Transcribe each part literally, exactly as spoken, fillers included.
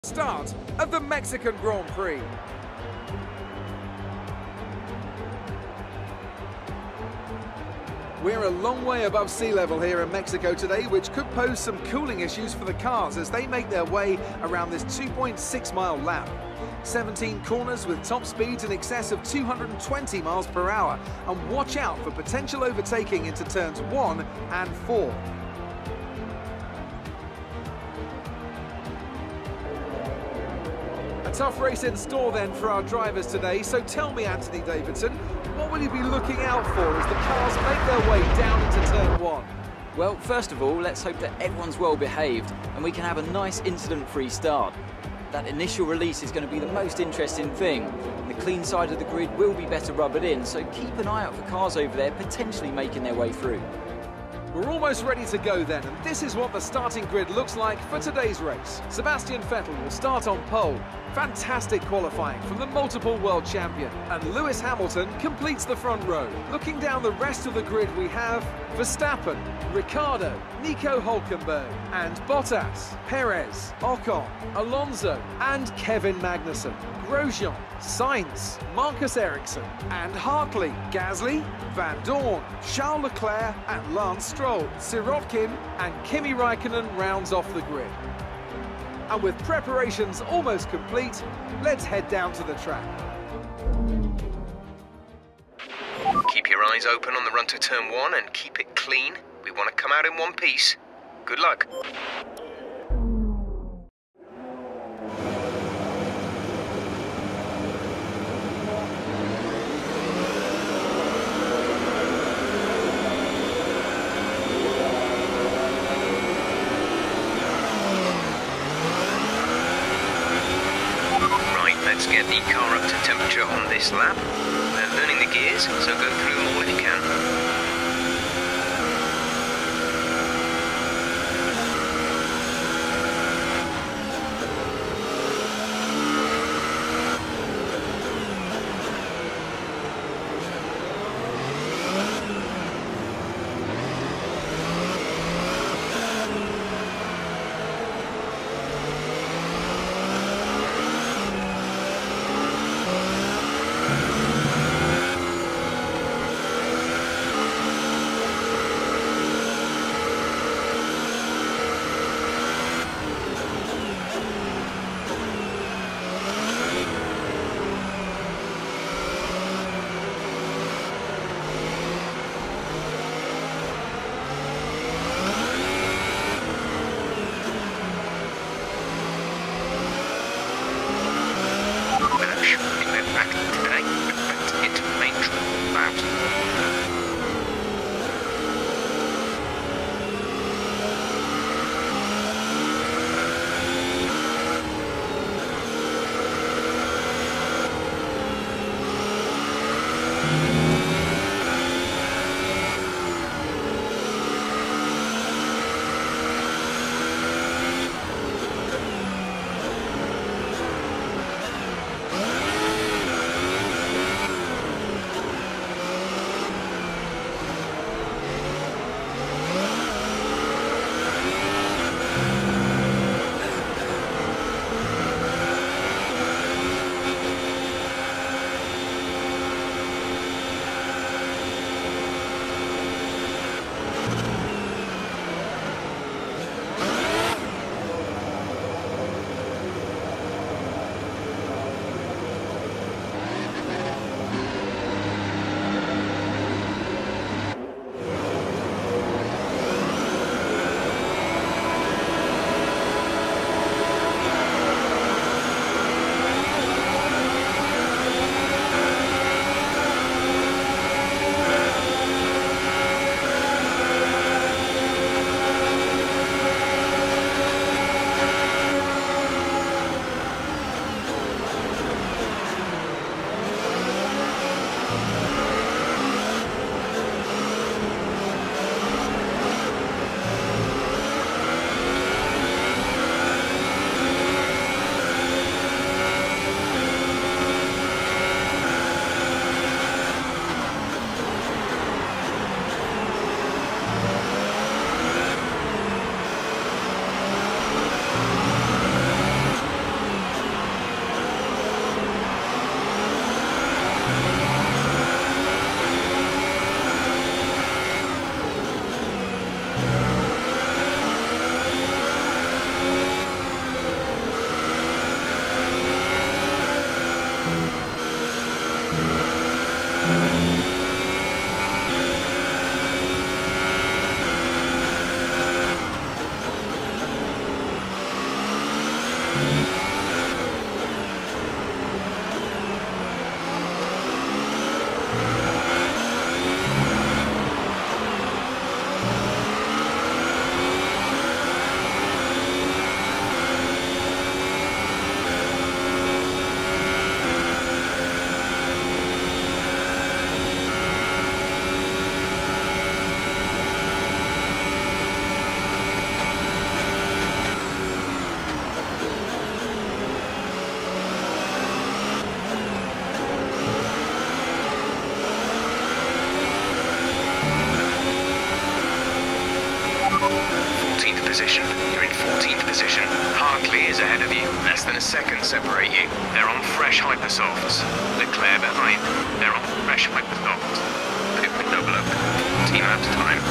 Start of the Mexican Grand Prix. We're a long way above sea level here in Mexico today, which could pose some cooling issues for the cars as they make their way around this two point six mile lap. seventeen corners with top speeds in excess of two hundred twenty miles per hour, and watch out for potential overtaking into turns one and four. A tough race in store then for our drivers today, so tell me, Anthony Davidson, what will you be looking out for as the cars make their way down into turn one? Well, first of all, let's hope that everyone's well behaved and we can have a nice incident-free start. That initial release is going to be the most interesting thing. The clean side of the grid will be better rubbered in, so keep an eye out for cars over there potentially making their way through. We're almost ready to go then, and this is what the starting grid looks like for today's race. Sebastian Vettel will start on pole. Fantastic qualifying from the multiple world champion. And Lewis Hamilton completes the front row. Looking down the rest of the grid, we have Verstappen, Ricciardo, Nico Hülkenberg, and Bottas, Perez, Ocon, Alonso, and Kevin Magnussen. Grosjean, Sainz, Marcus Ericsson, and Hartley, Gasly, Van Dorn, Charles Leclerc, and Lance Stroll. Sirotkin and Kimi Raikkonen rounds off the grid. And with preparations almost complete, let's head down to the track. Keep your eyes open on the run to turn one and keep it clean. We want to come out in one piece. Good luck. Let's get the car up to temperature on this lap. We're learning the gears, so go through them all if you can. Position. You're in fourteenth position. Hartley is ahead of you. Less than a second separate you. They're on fresh hypersofts. Leclerc behind. They're on fresh hypersofts. Pit window blow. Team laps time.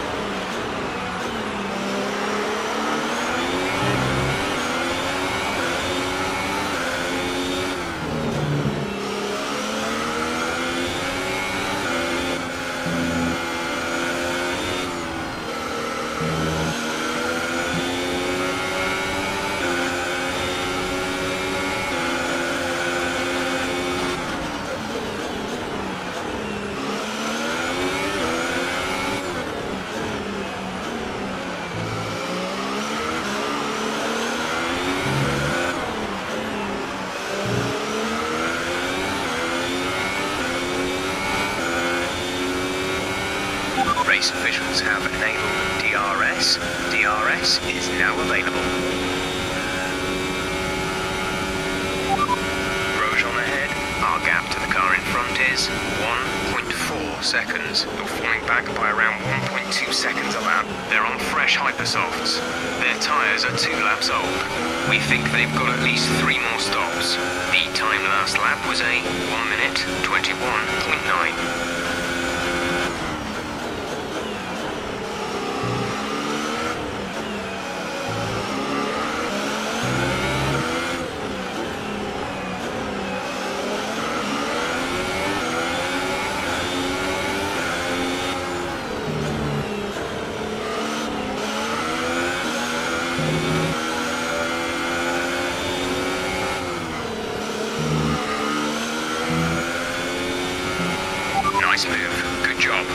Race officials have enabled D R S. D R S is now available. Grosjean ahead. Our gap to the car in front is one point four seconds. You're falling back by around one point two seconds a lap. They're on fresh hypersofts. Their tyres are two laps old. We think they've got at least three more stops. The time last lap was a one minute twenty-one point nine. Nice move. Good job.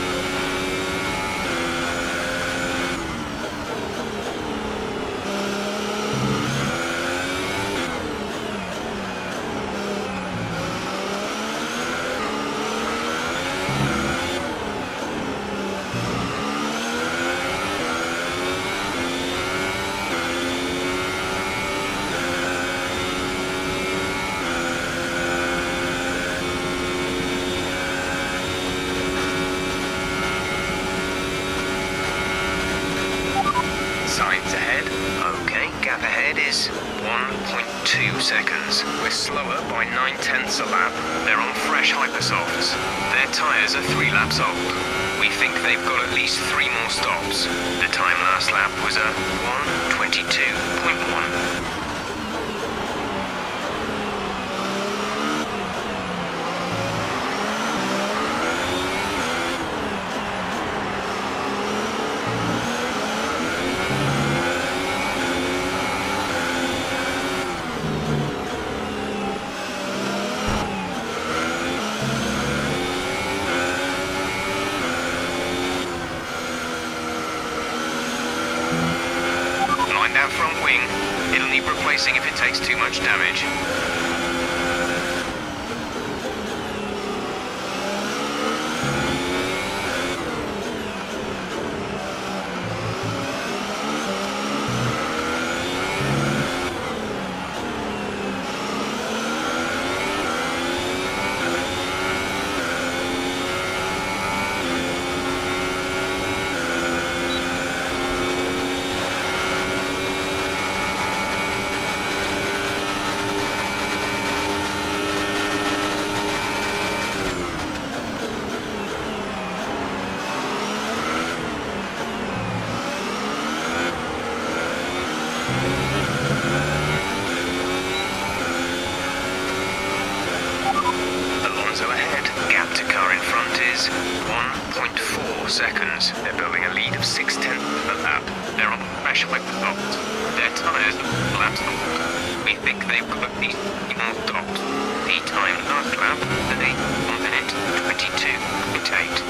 Signs ahead. Okay, gap ahead is one point two seconds. We're slower by nine tenths a lap. They're on fresh hypersofts. Their tyres are three laps old. We think they've got at least three more stops. The time last lap was a one twenty-two point one. That front wing, it'll need replacing if it takes too much damage. one point four seconds. They're building a lead of six tenths of a lap. They're on fresh hypersofts. Their tyres are laps old. We think they've got the more dots. The time last lap, today, one minute twenty-two point eight.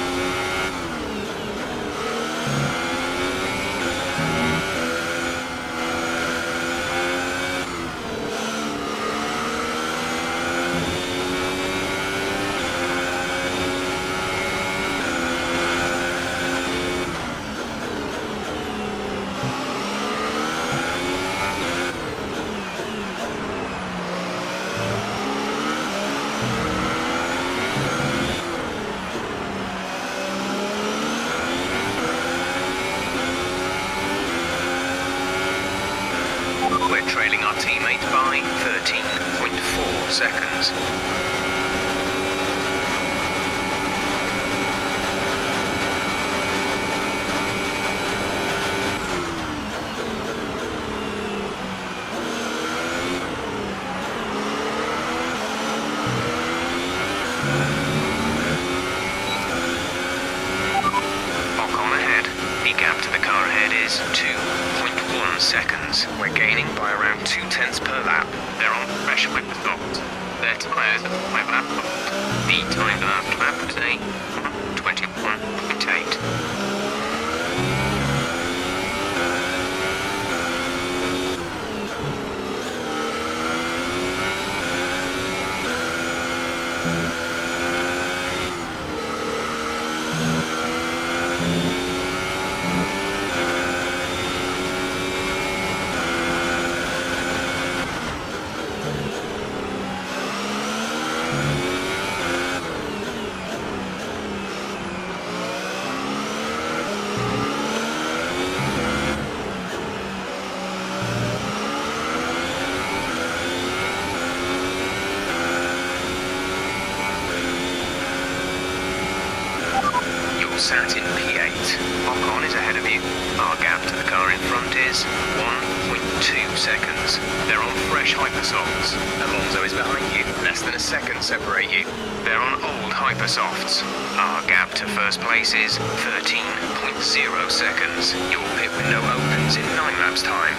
Trailing our teammate by thirteen point four seconds. Ocon ahead. The gap to the car ahead is two point one seconds. We're gaining by around two tenths per lap. They're on fresh hyper softs. Their tyres are five lap old. The time last lap today, twenty-one point eight. Sat in P eight. Ocon is ahead of you. Our gap to the car in front is one point two seconds. They're on fresh hypersofts. Alonso is behind you. Less than a second separate you. They're on old hypersofts. Our gap to first place is thirteen point zero seconds. Your pit window opens in nine laps time.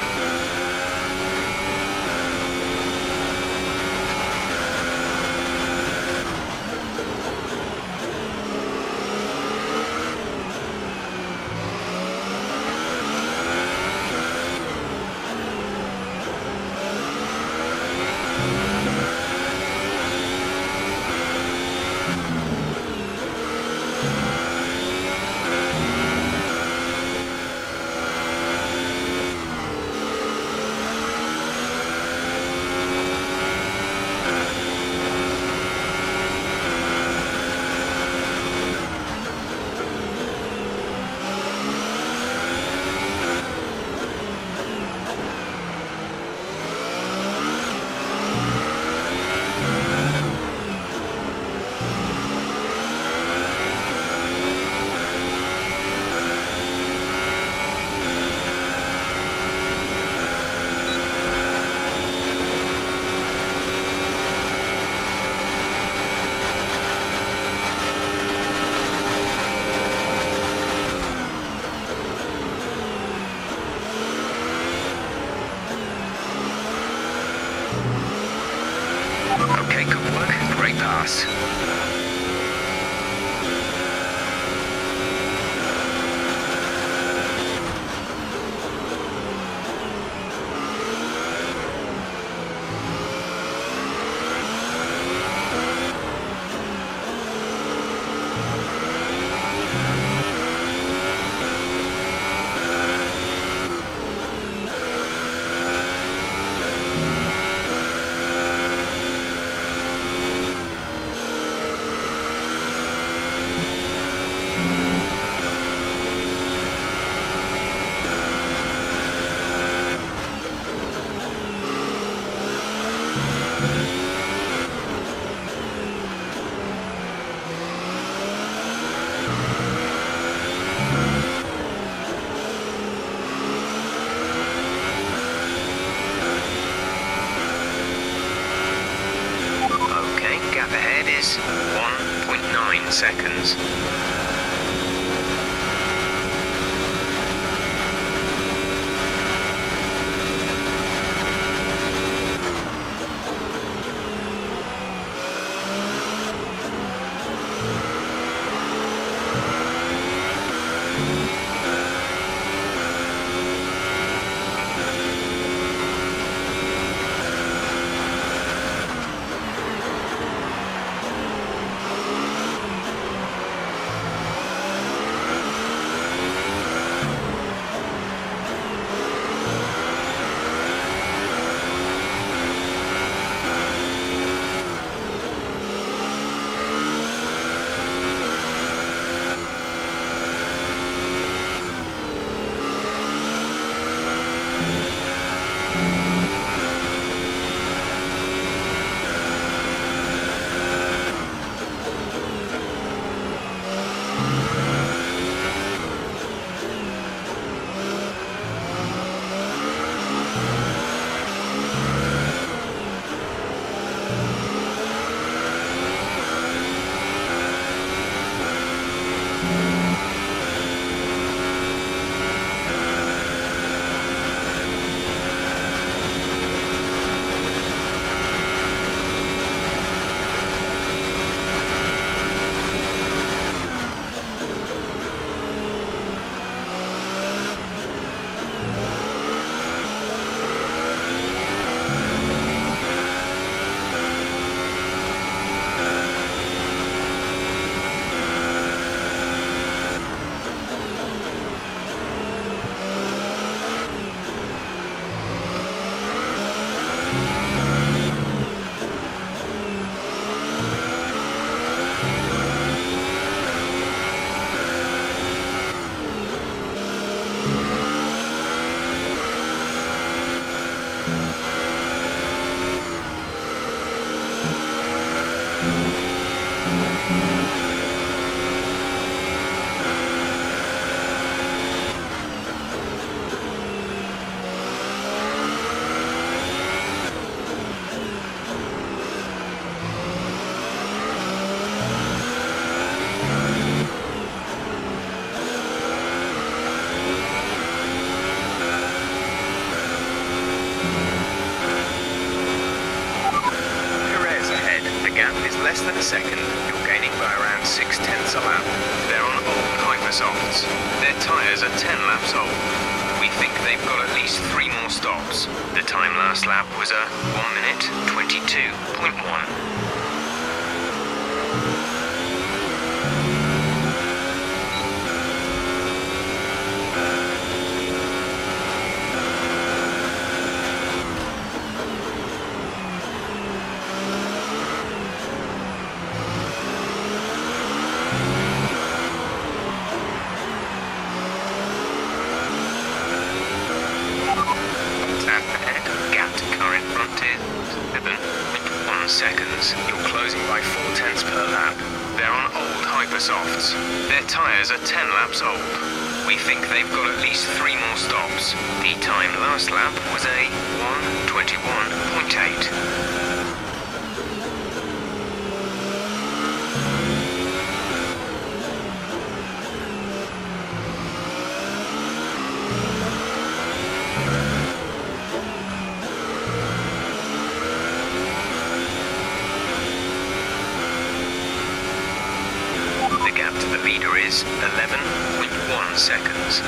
Okay, good work. Great pass. is one point nine seconds. Less than a second, you're gaining by around six tenths a lap. They're on old Hypersofts. Their tyres are ten laps old. We think they've got at least three more stops. The time last lap was a one minute twenty-two point one. Seconds, you're closing by four tenths per lap. They're on old Hypersofts. Their tyres are ten laps old. We think they've got at least three more stops. The time last lap was a one twenty-one point eight. The leader is eleven point one seconds.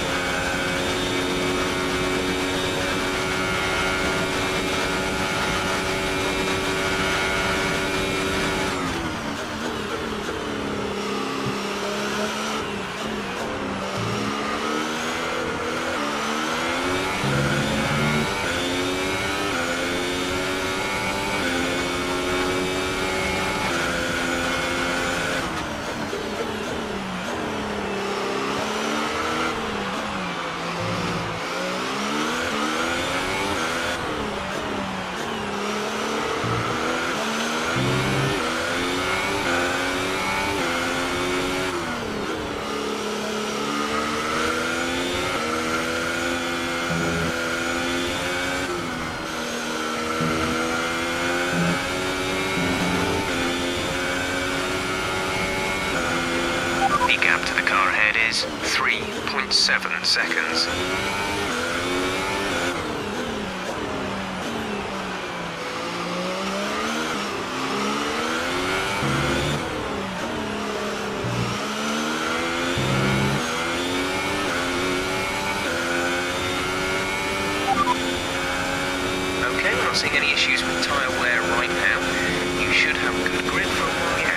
The gap to the car ahead is three point seven seconds. Okay, we're not seeing any issues with tyre wear right now. You should have a good grip for a while yet.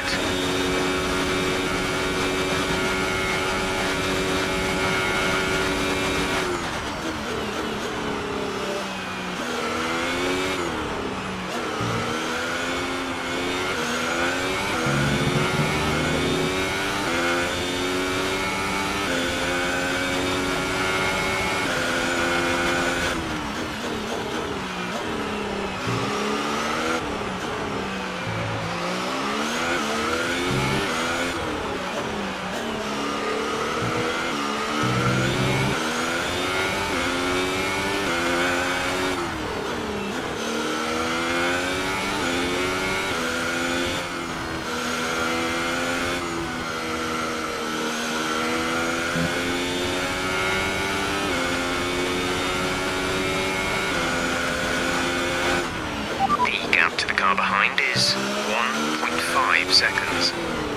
To the car behind is one point five seconds.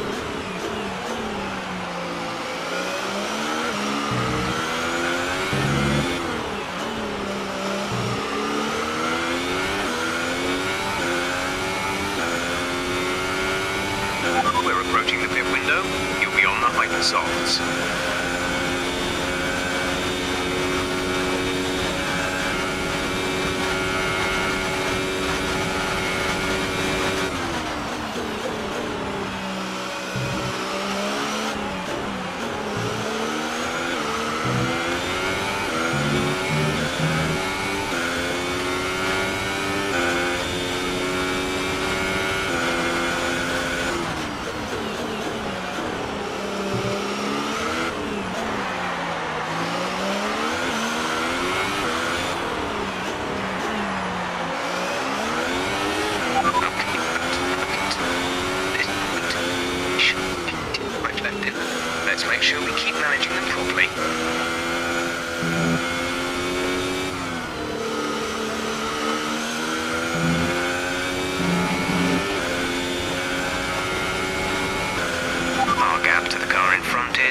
We're approaching the pit window. You'll be on the Hypersofts.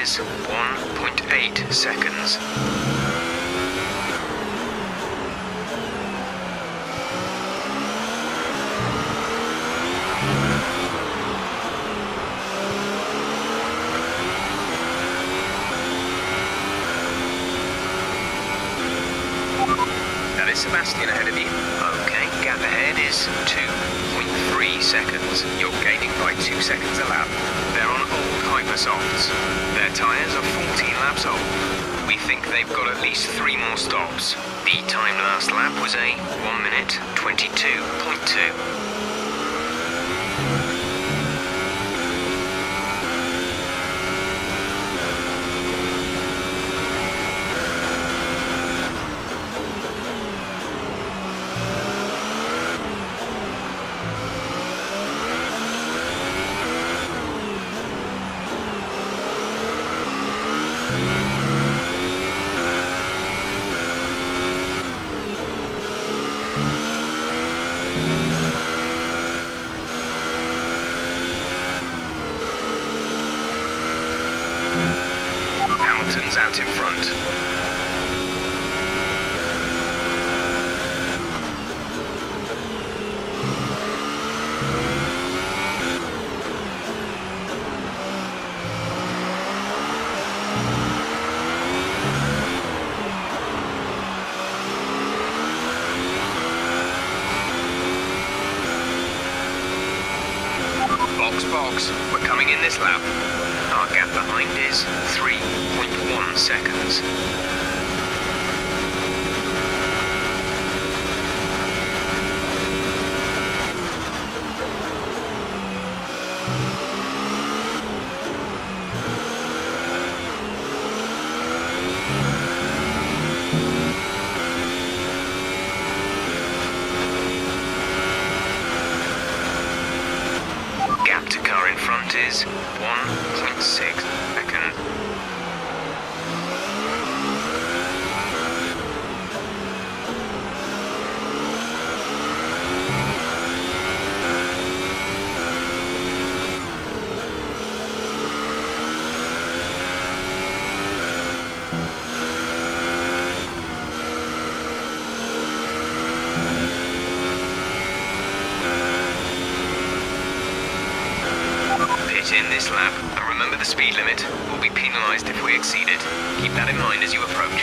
is one point eight seconds. That is Sebastian ahead of you. Okay, gap ahead is two point three seconds. You're gaining by two seconds a lap. They're on old Hypersofts. Their tyres are fourteen laps old. We think they've got at least three more stops. The time last lap was a one minute twenty-two point two. Hamilton's out in front. Box, box, we're coming in this lap. Our gap behind is three point one seconds. Gap to car in front is one point six seconds. In this lap, and remember the speed limit will be penalised if we exceed it. Keep that in mind as you approach.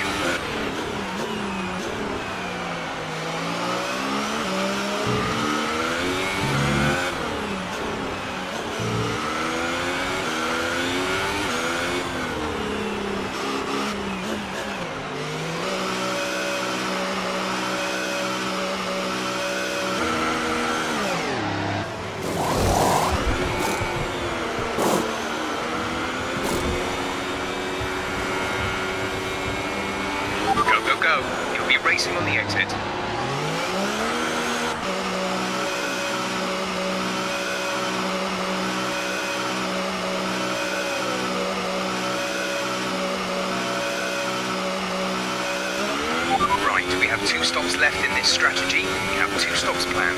Go. You'll be racing on the exit. Right, we have two stops left in this strategy. We have two stops planned.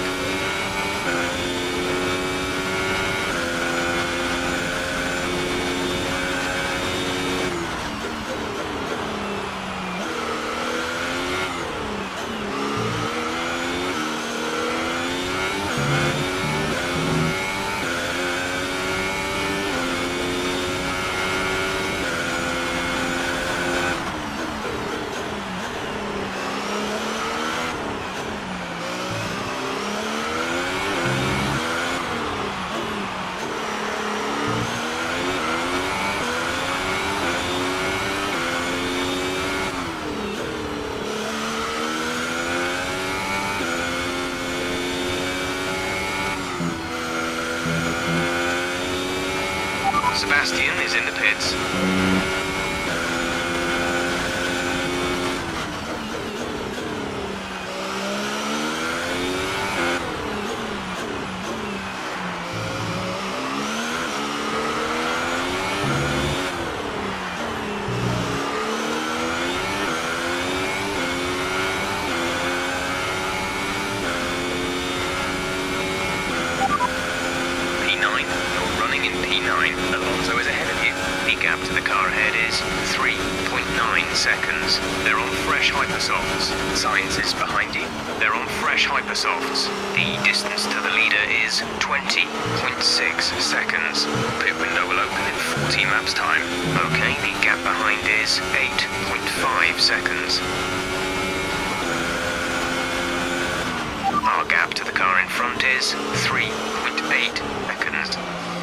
Sebastian is in the pits. P nine, you're running in P nine. Alonso is ahead of you. The gap to the car ahead seconds. They're on fresh hypersofts. Sainz is behind you. They're on fresh hypersofts. The distance to the leader is twenty point six seconds. Pit window will open in fourteen laps time. Okay, the gap behind is eight point five seconds. Our gap to the car in front is three point eight seconds.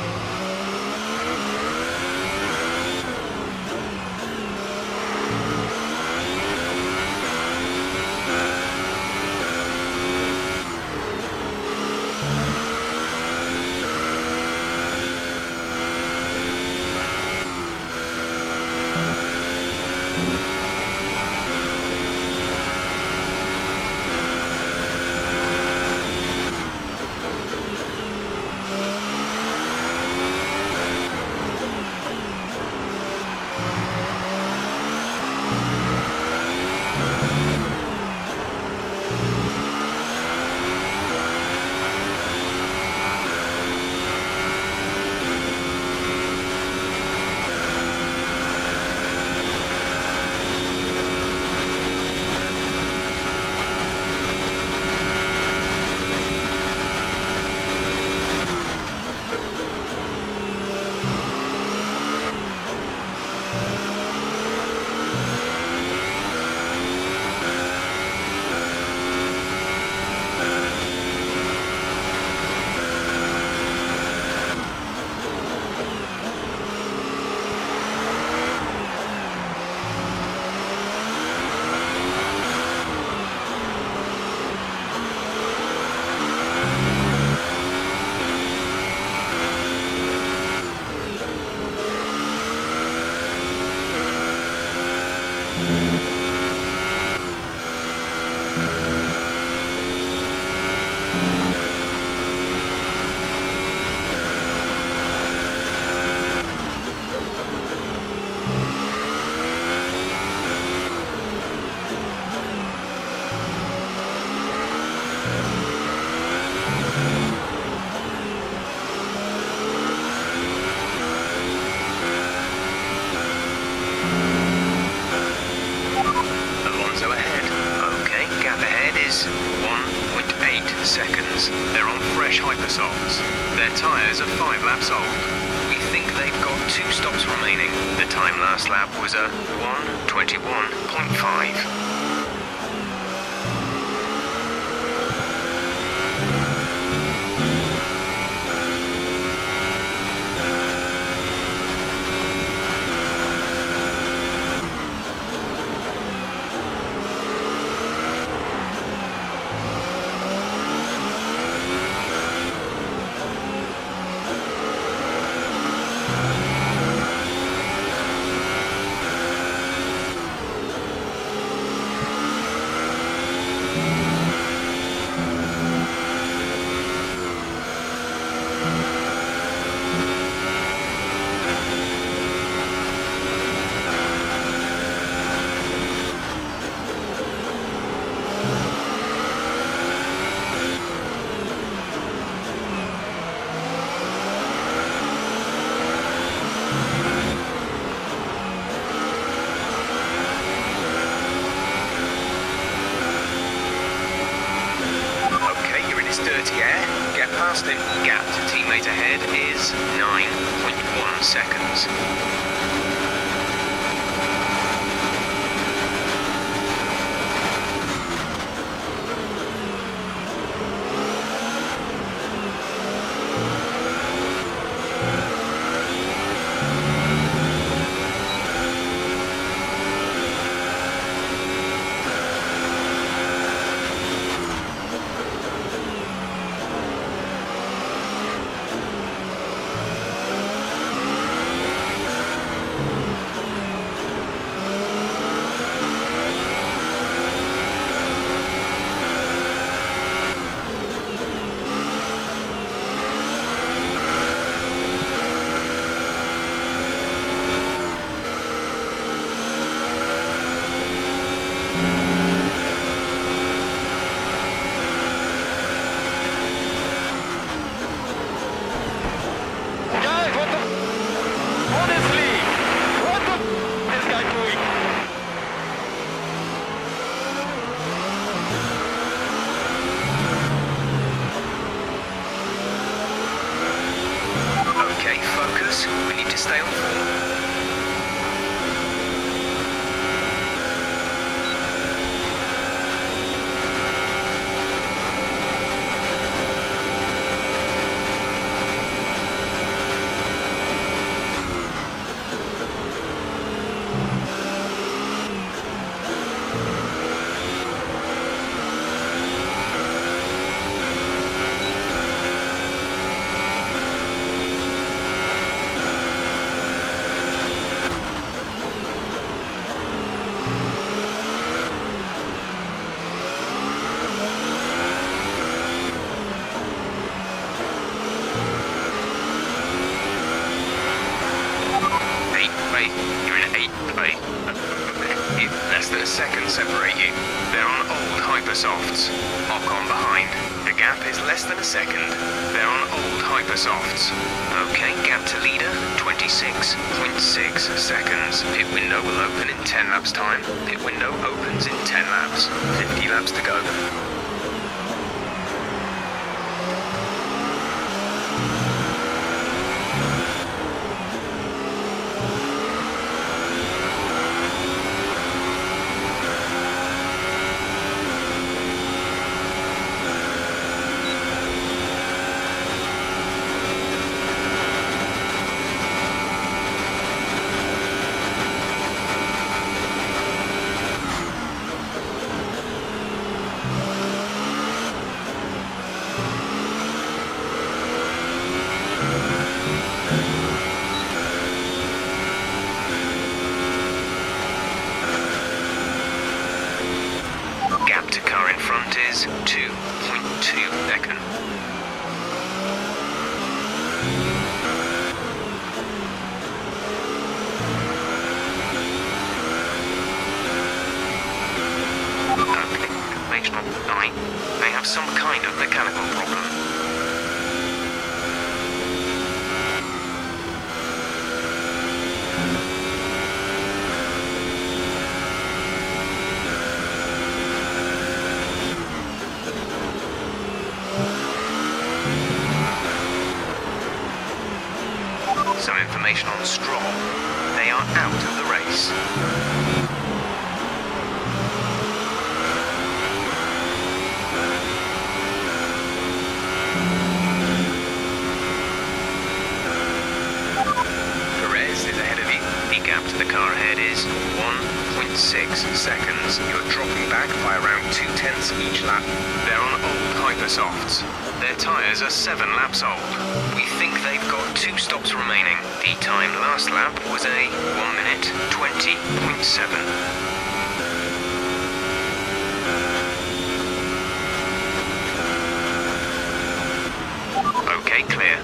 Seconds. They're on fresh hypersofts. Their tyres are five laps old. We think they've got two stops remaining. The time last lap was a one twenty-one point five. Dirty air, get past him. Gap to teammate ahead is nine point one seconds. Lewis. We need to stay on form. Less than a second separate you. They're on old Hypersofts. Ocon behind. The gap is less than a second. They're on old Hypersofts. Okay, gap to leader, twenty-six point six seconds. Pit window will open in ten laps time. Pit window opens in ten laps. fifty laps to go. Is two point two seconds. Okay, information on nine. They have some kind of mechanical problem. Some information on Stroll. They are out of the race. Perez is ahead of you. The gap to the car ahead is one point six seconds. You're dropping back by around two tenths each lap. They're on old Hypersofts. Their tyres are seven laps old. We think they've got two stops remaining. The time last lap was a one minute twenty point seven. Okay, clear.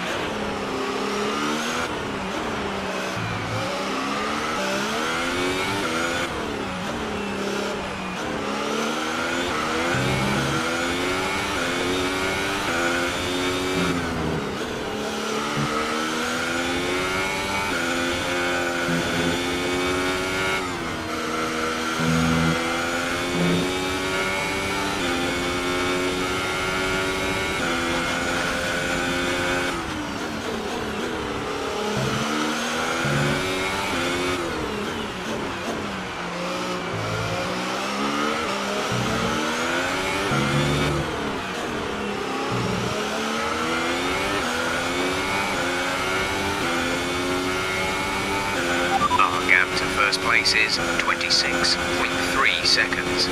First place is twenty-six point three seconds.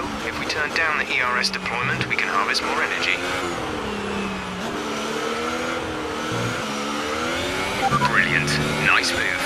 If we turn down the E R S deployment, we can harvest more energy. Brilliant. Nice move.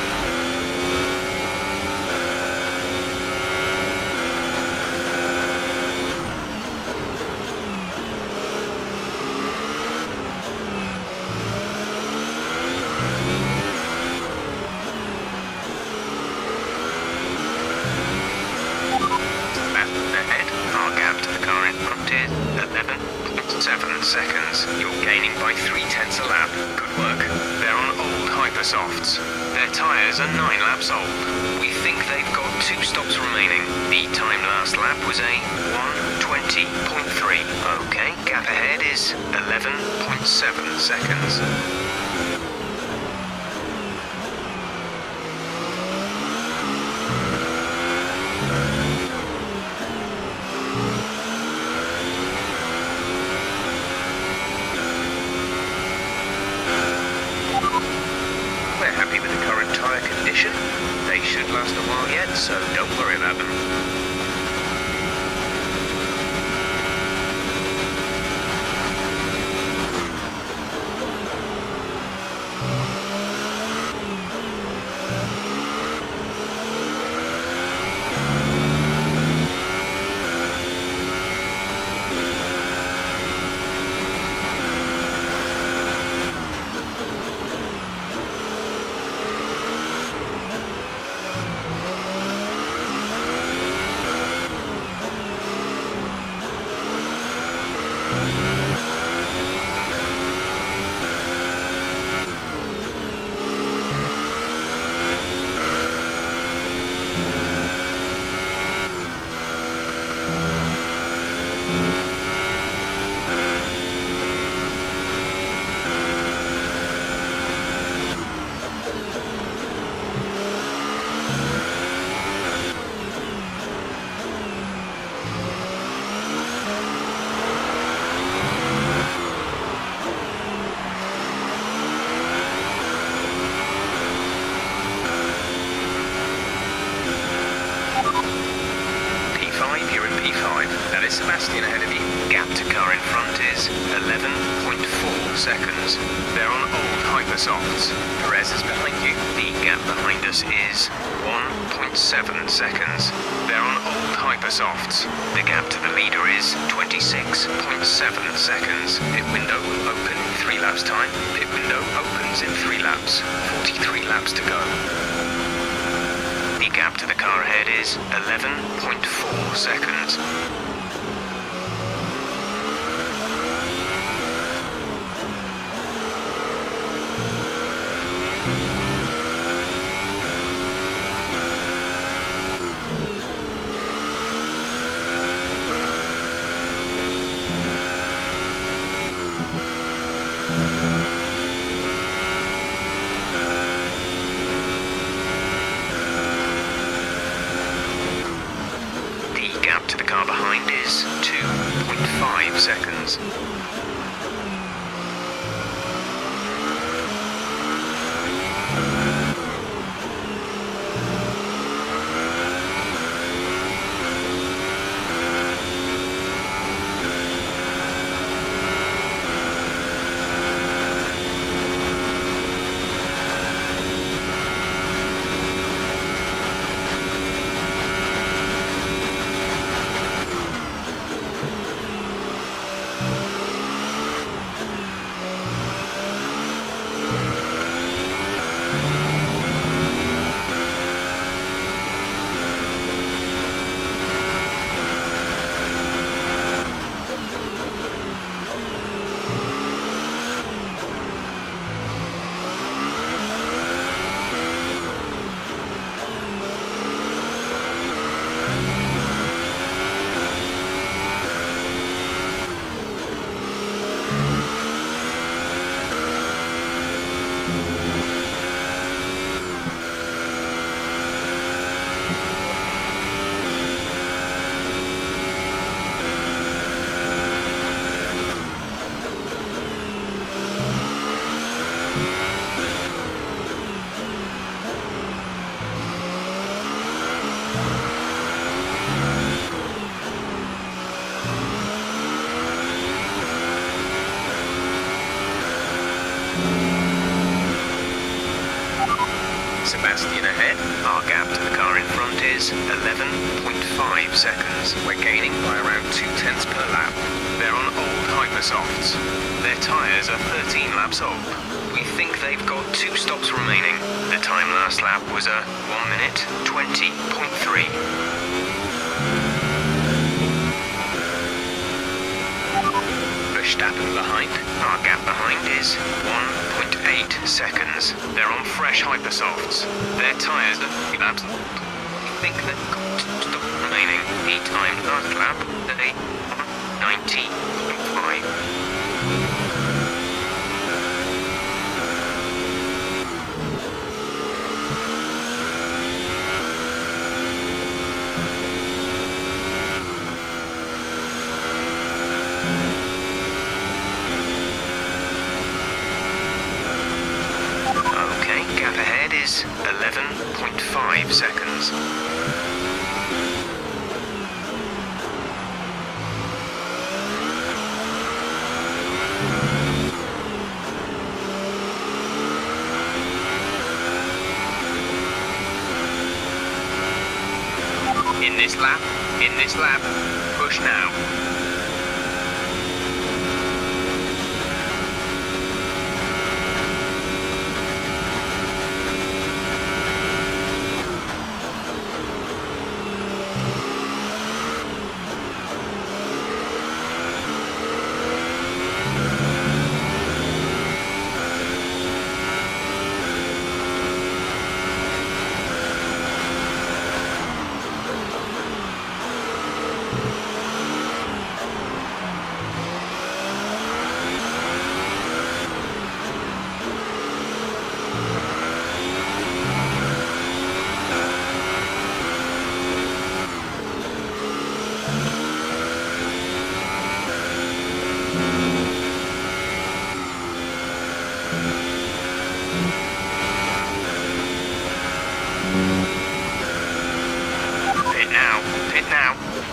seven seconds. You're gaining by three tenths a lap. Good work. They're on old Hypersofts. Their tyres are nine laps old. We think they've got two stops remaining. The time last lap was a one twenty point three. Okay, gap ahead is eleven point seven seconds. They should last a while yet, so don't worry about them. Sebastian ahead of you. Gap to car in front is eleven point four seconds. They're on old Hypersofts. Perez is behind you. The gap behind us is one point seven seconds. They're on old Hypersofts. The gap to the leader is twenty-six point seven seconds. Pit window will open in three laps time. Pit window opens in three laps. forty-three laps to go. The gap to the car ahead is eleven point four seconds. Behind is two point five seconds. Sebastian ahead. Our gap to the car in front is eleven point five seconds. We're gaining by around two tenths per lap. They're on old Hypersofts. Their tyres are thirteen laps old. We think they've got two stops remaining. The time last lap was a one minute twenty point three. Verstappen behind. Our gap behind is one point eight seconds. They're on fresh Hypersofts. Their tyres are three laps. We think they've got two stops remaining. The time last lap was a ninety point five. eleven point five seconds. In this lap, in this lap, push now. Pit now, pit now.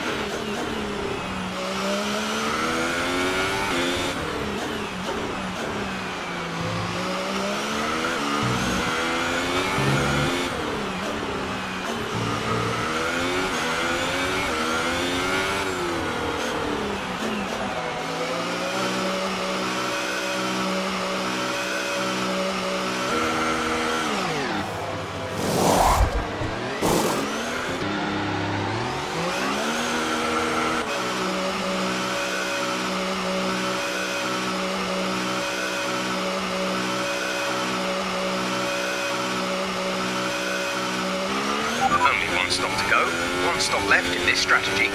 One stop to go, one stop left in this strategy.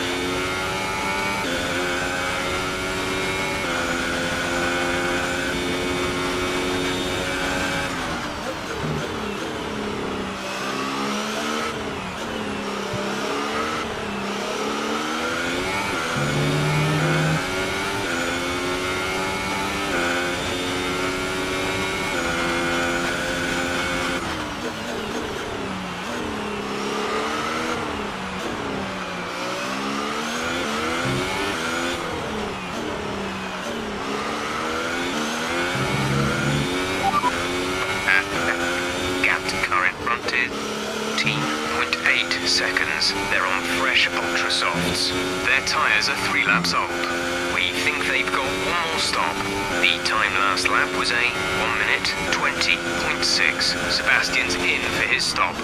Seconds. They're on fresh Ultra Softs. Their tyres are three laps old. We think they've got one more stop. The time last lap was a one minute twenty point six. Sebastian's in for his stop.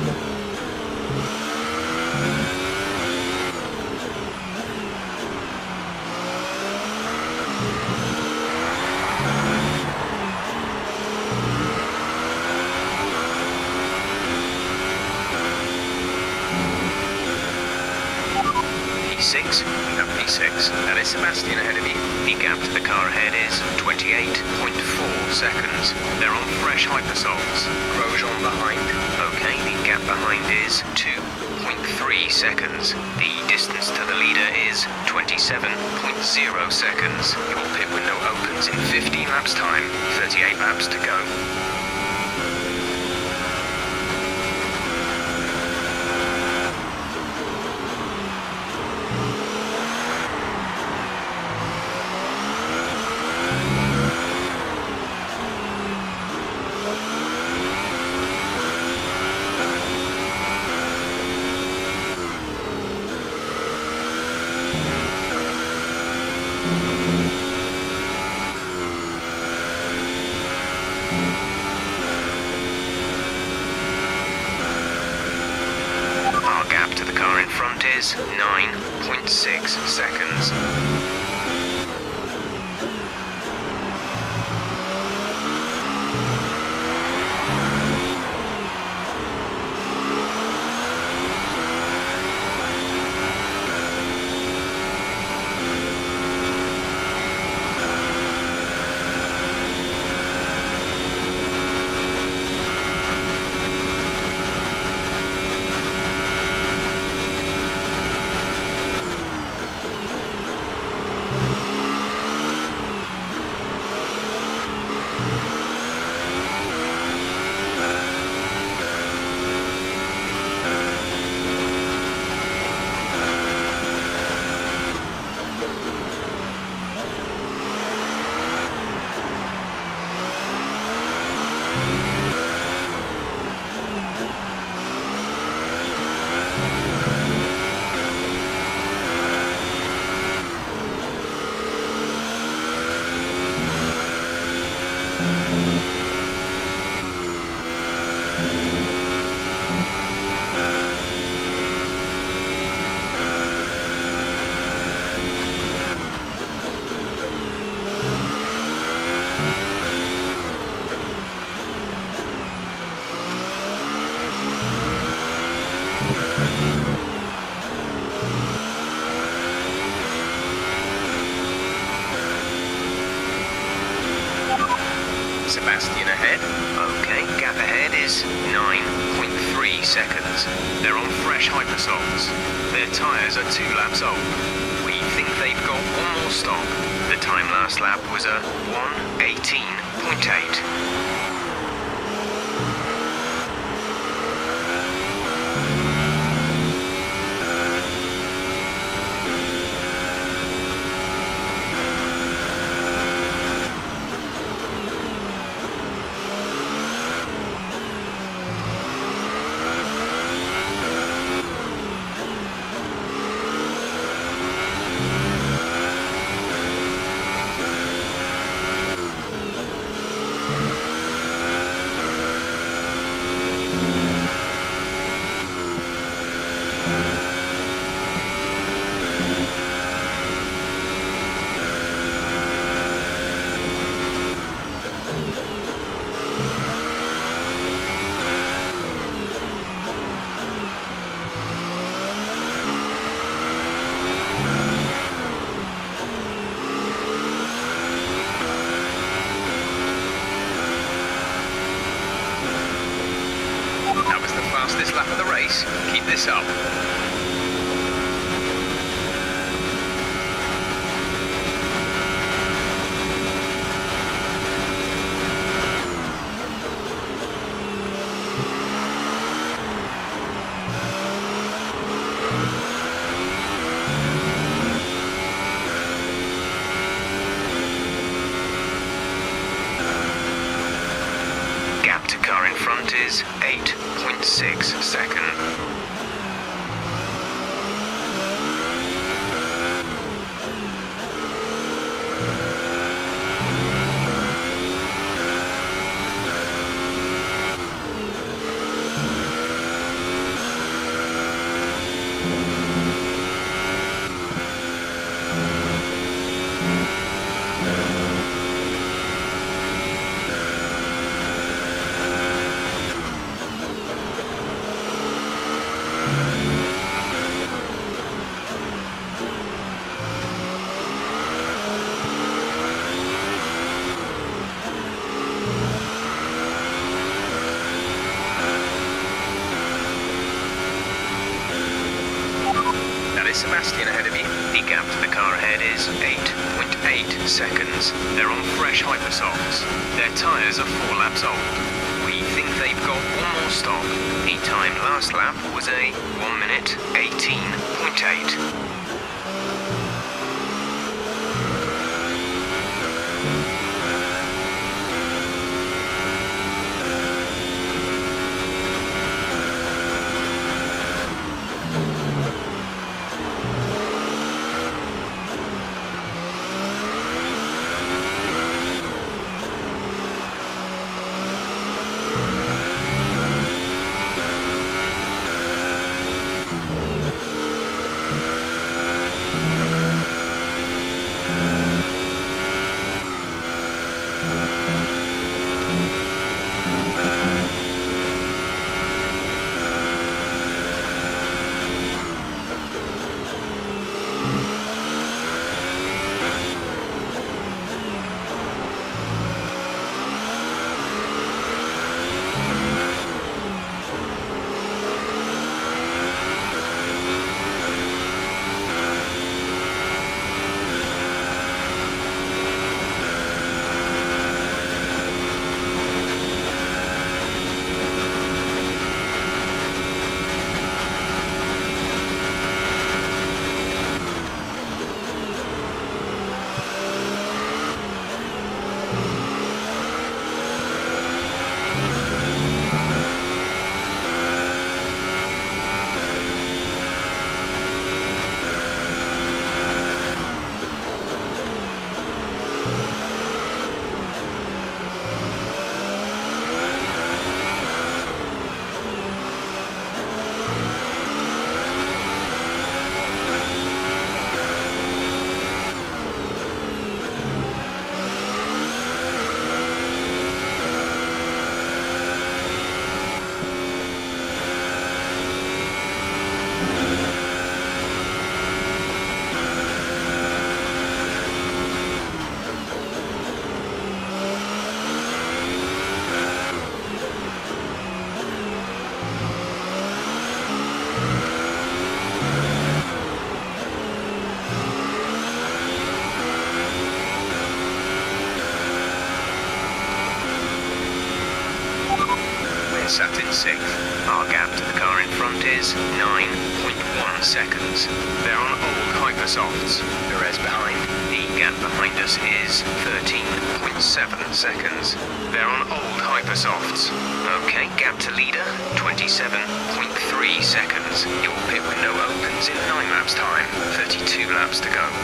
Six, no, P six. That is Sebastian ahead of you. The gap to the car ahead is twenty-eight point four seconds. They're on fresh Hypersofts. Grosjean behind. Okay, the gap behind is two point three seconds. The distance to the leader is twenty-seven point zero seconds. Your pit window opens in fifteen laps time. thirty-eight laps to go. Our gap to the car in front is nine point six seconds. Sebastian ahead. Okay, gap ahead is nine point three seconds. They're on fresh Hypersofts. Their tyres are two laps old. We think they've got one more stop. The time last lap was a one eighteen point eight. Fastest lap of the race. Keep this up. Gap to car in front is eight point six seconds. Sebastian ahead of you. The gap to the car ahead is eight point eight seconds. They're on fresh Hypersofts. Their tyres are four laps old. We think they've got one more stop. The time last lap was a one minute eighteen point eight. sat in sixth. Our gap to the car in front is nine point one seconds. They're on old Hypersofts. Perez behind. The gap behind us is thirteen point seven seconds. They're on old Hypersofts. Okay, gap to leader, twenty-seven point three seconds. Your pit window opens in nine laps time. thirty-two laps to go.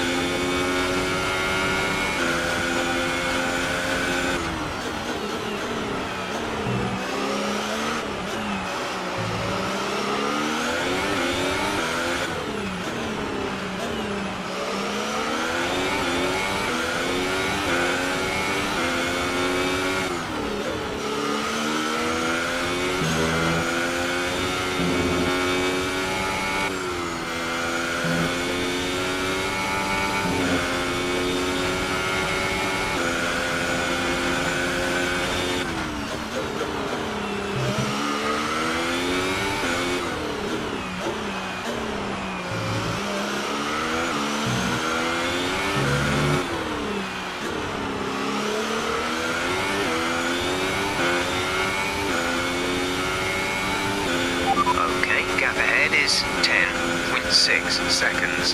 Is ten point six seconds.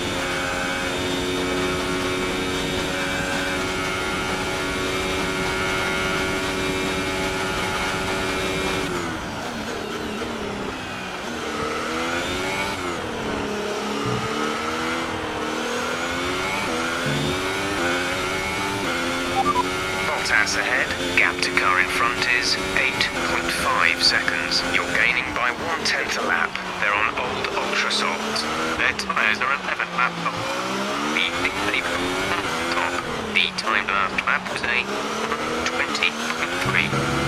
Bottas ahead. Gap to car in front is eight point five seconds. You're gaining by one tenth a lap. They're on old Ultra Softs. Their tyres are eleven lap top. The, the, top. The time last lap was a twenty point three.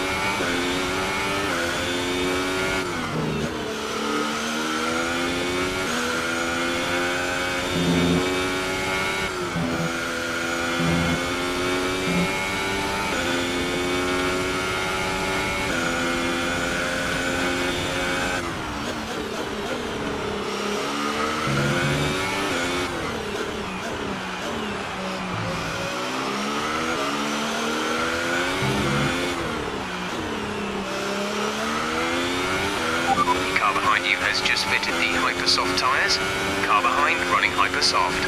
Has just fitted the Hypersoft tyres. Car behind running Hypersoft.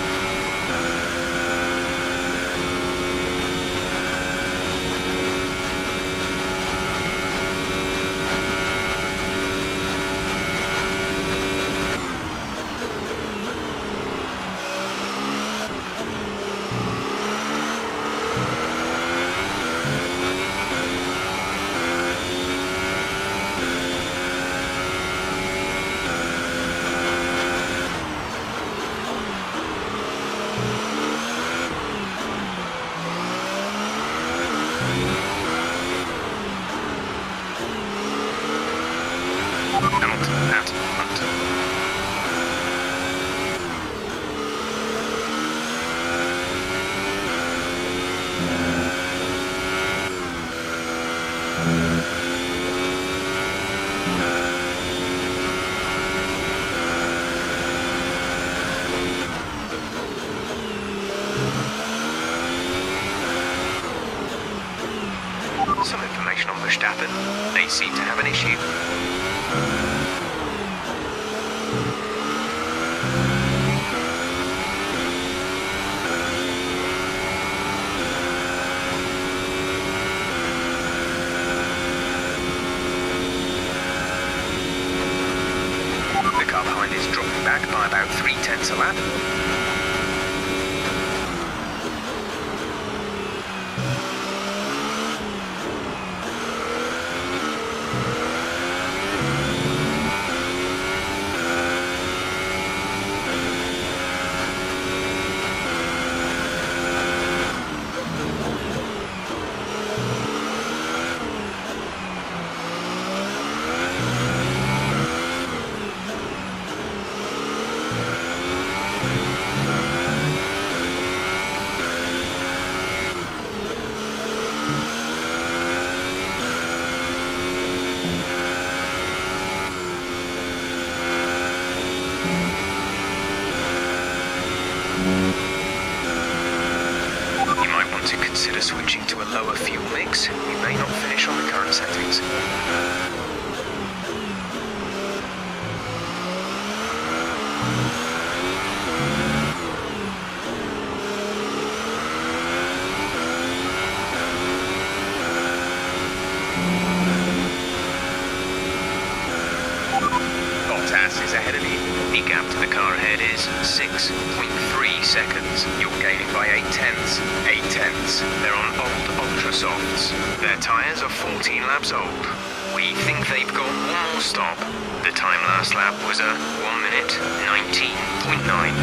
Some information on Verstappen. They seem to have an issue. The car behind is dropping back by about three tenths a lap. You might want want to consider switching to a lower fuel mix, you may not finish on the current settings. Bottas is ahead of you. The gap to the car ahead is six point three seconds. You're gaining by eight tenths. eight tenths. They're on old Ultra Softs. Their tyres are fourteen laps old. We think they've got one more stop. The time last lap was a one minute nineteen point nine.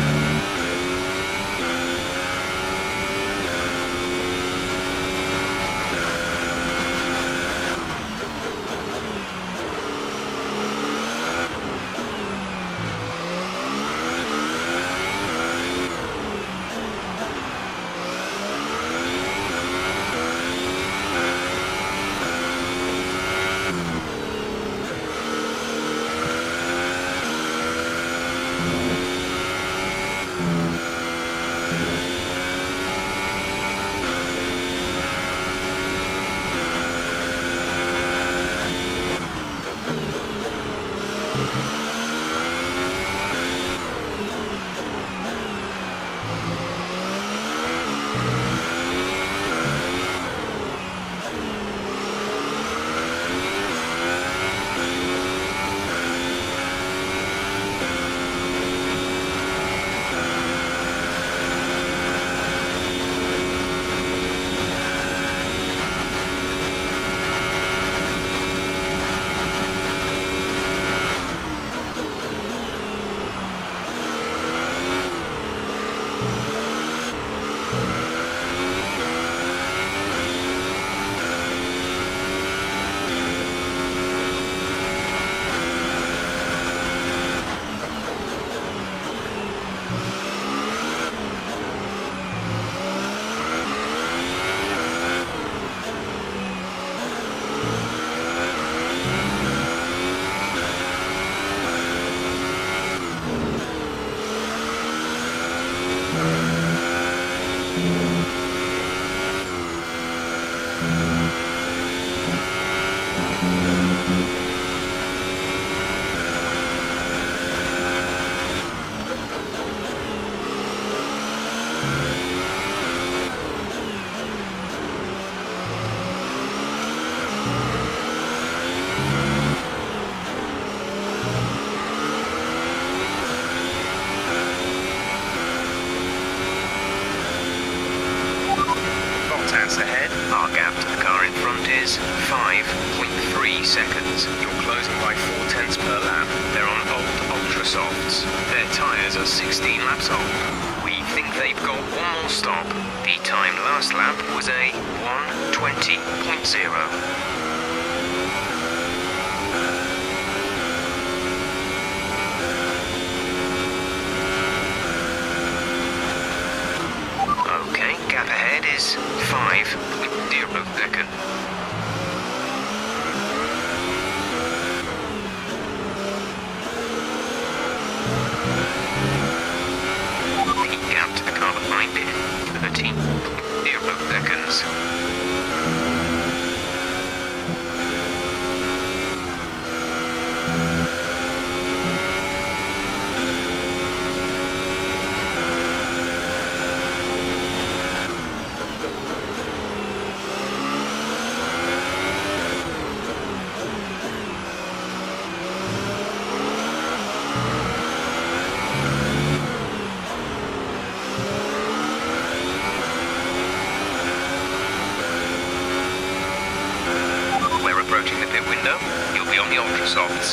Ahead, our gap to the car in front is five point three seconds. You're closing by four tenths per lap. They're on old Ultra Softs. Their tyres are sixteen laps old. We think they've got one more stop. The time last lap was a one twenty point zero. Gap ahead is five point zero seconds. The gap to the car behind it, thirteen point zero seconds. Approaching the pit window, you'll be on the Ultra Softs.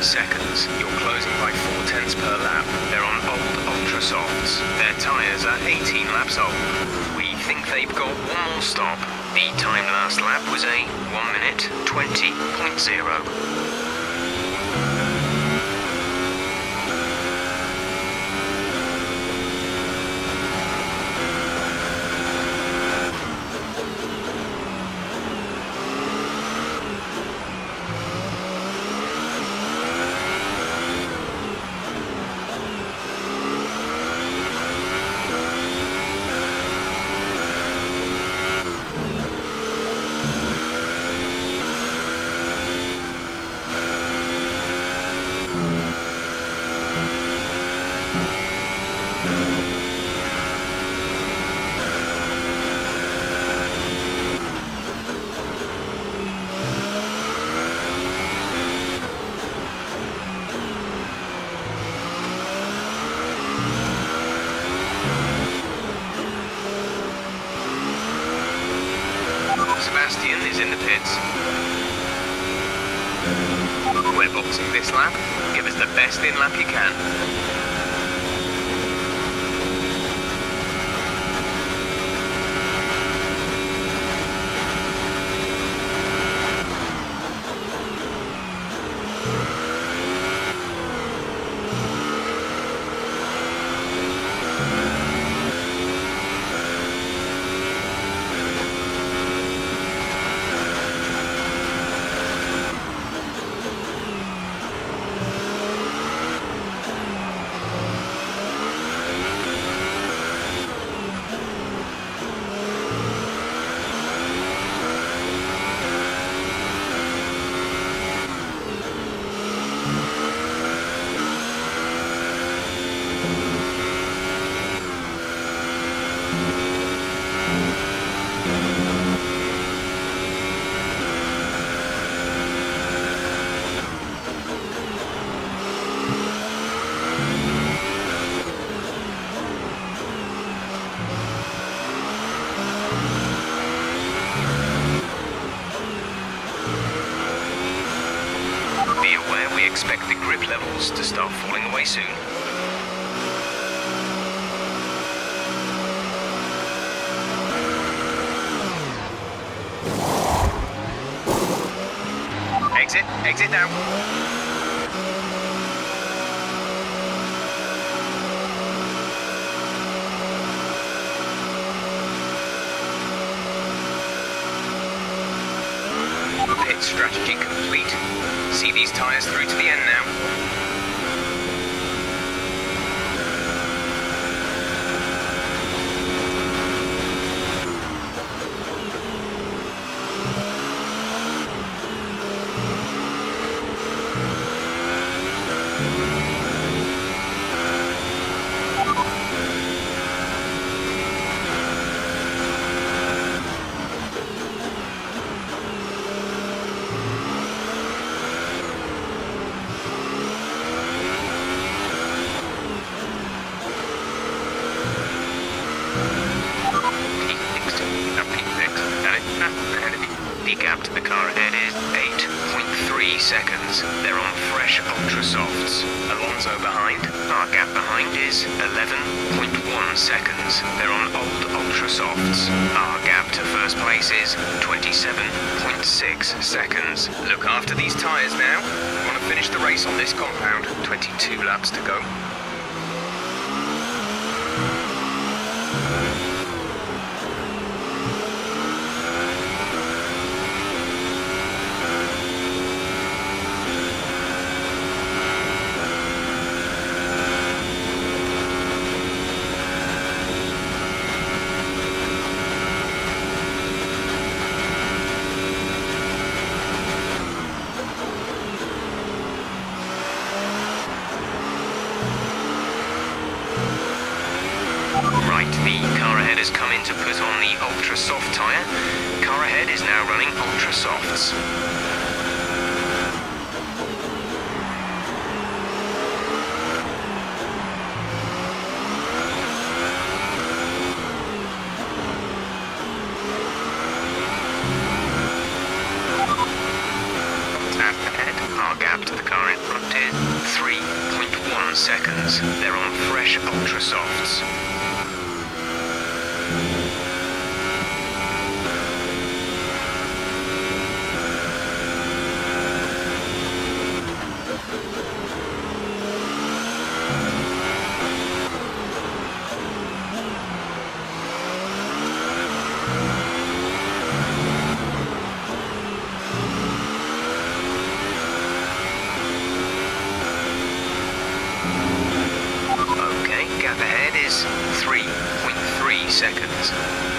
one seconds. You're closing by four tenths per lap. They're on old Ultra Softs. Their tyres are eighteen laps old. We think they've got one more stop. The time last lap was a one minute twenty point zero. Sebastian is in the pits. We're boxing this lap. Give us the best in lap you can. Be aware we expect the grip levels to start falling away soon. Exit, exit now. Pit strategy complete. See these tyres through to the end now. The gap to the car ahead is eight point three seconds. They're on fresh Ultra Softs. Alonso behind. Our gap behind is eleven point one seconds. They're on old Ultra Softs. Our gap to first place is twenty-seven point six seconds. Look after these tyres now. We want to finish the race on this compound. twenty-two laps to go. The car ahead has come in to put on the Ultra Soft tyre. Car ahead is now running Ultra Softs. Ahead, Our gap to the car in front is three point one seconds. They're on fresh Ultra Softs. Gap ahead is three point three seconds.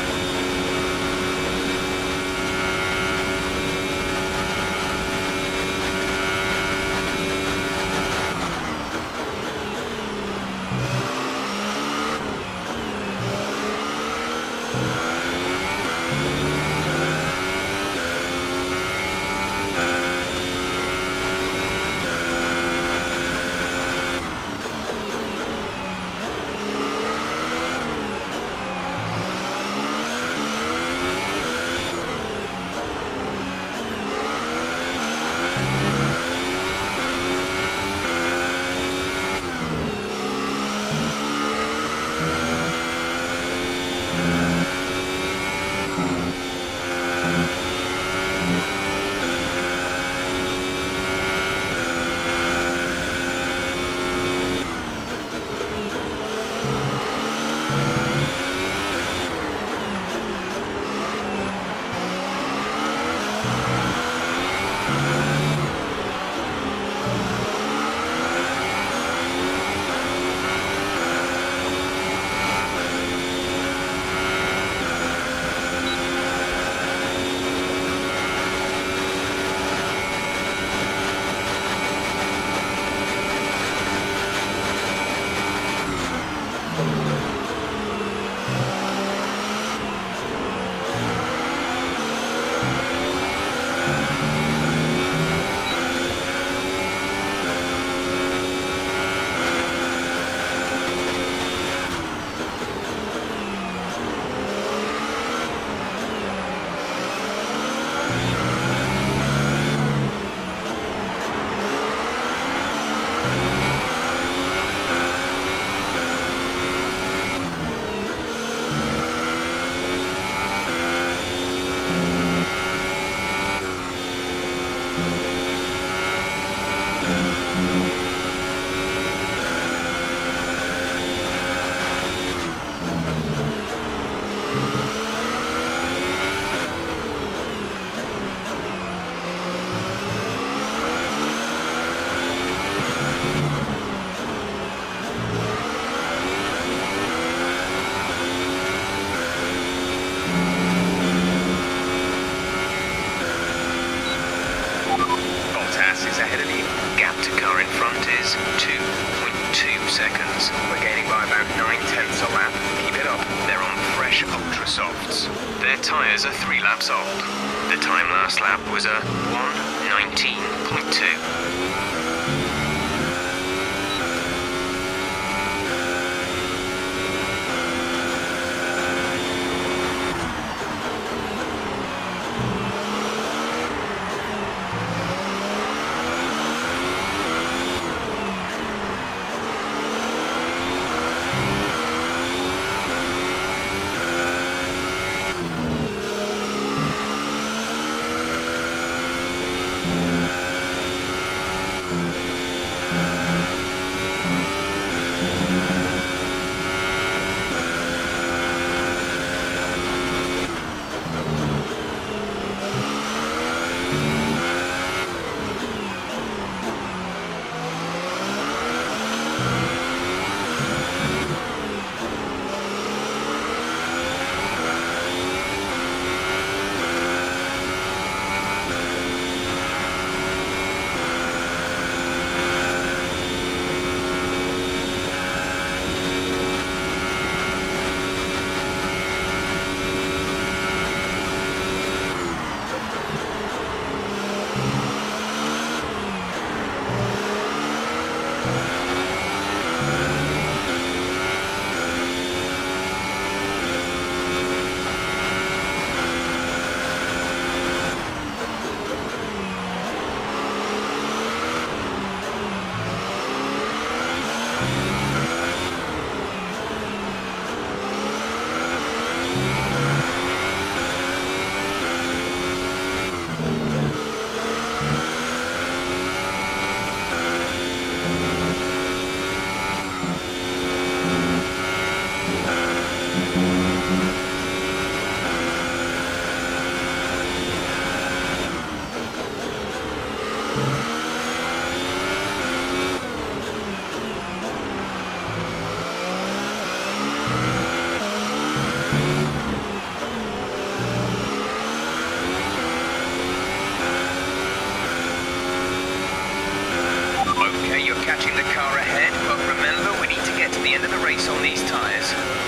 Their tyres are three laps old. The time last lap was a one nineteen point two. race on these tyres.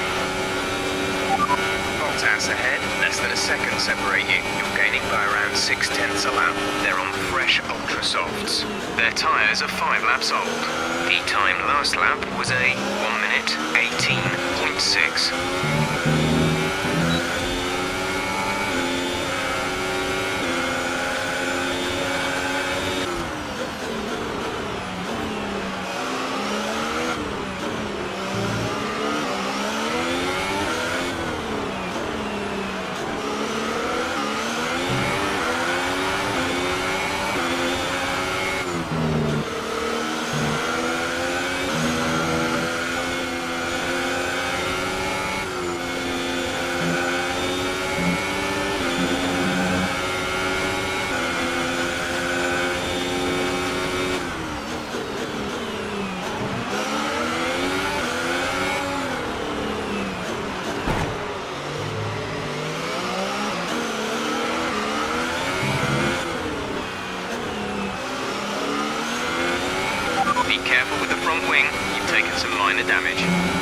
Bottas ahead, less than a second separate you. You're gaining by around six tenths a lap. They're on fresh Ultra Softs. Their tyres are five laps old. The time last lap was a one minute eighteen point six. Be careful with the front wing, you've taken some minor damage.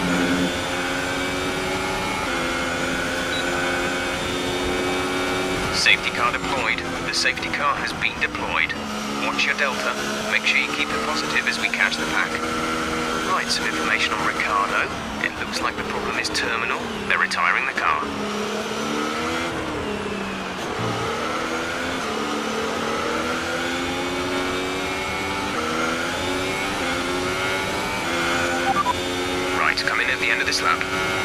Safety car deployed. The safety car has been deployed. Watch your delta. Make sure you keep it positive as we catch the pack. Right, some information on Ricciardo. It looks like the problem is terminal. They're retiring the car. Come in at the end of this lap.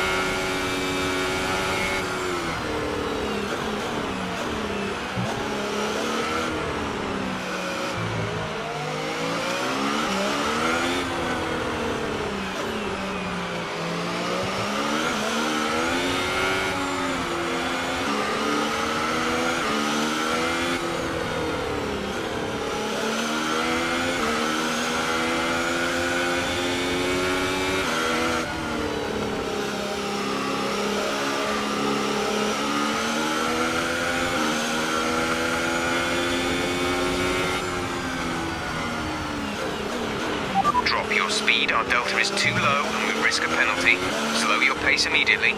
Drop your speed, our delta is too low and we risk a penalty. Slow your pace immediately.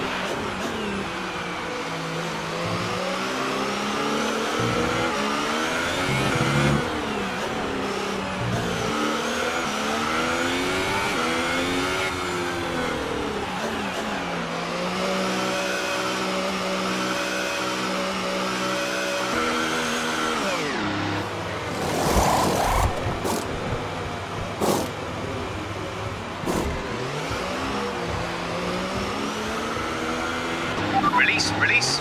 Release, release.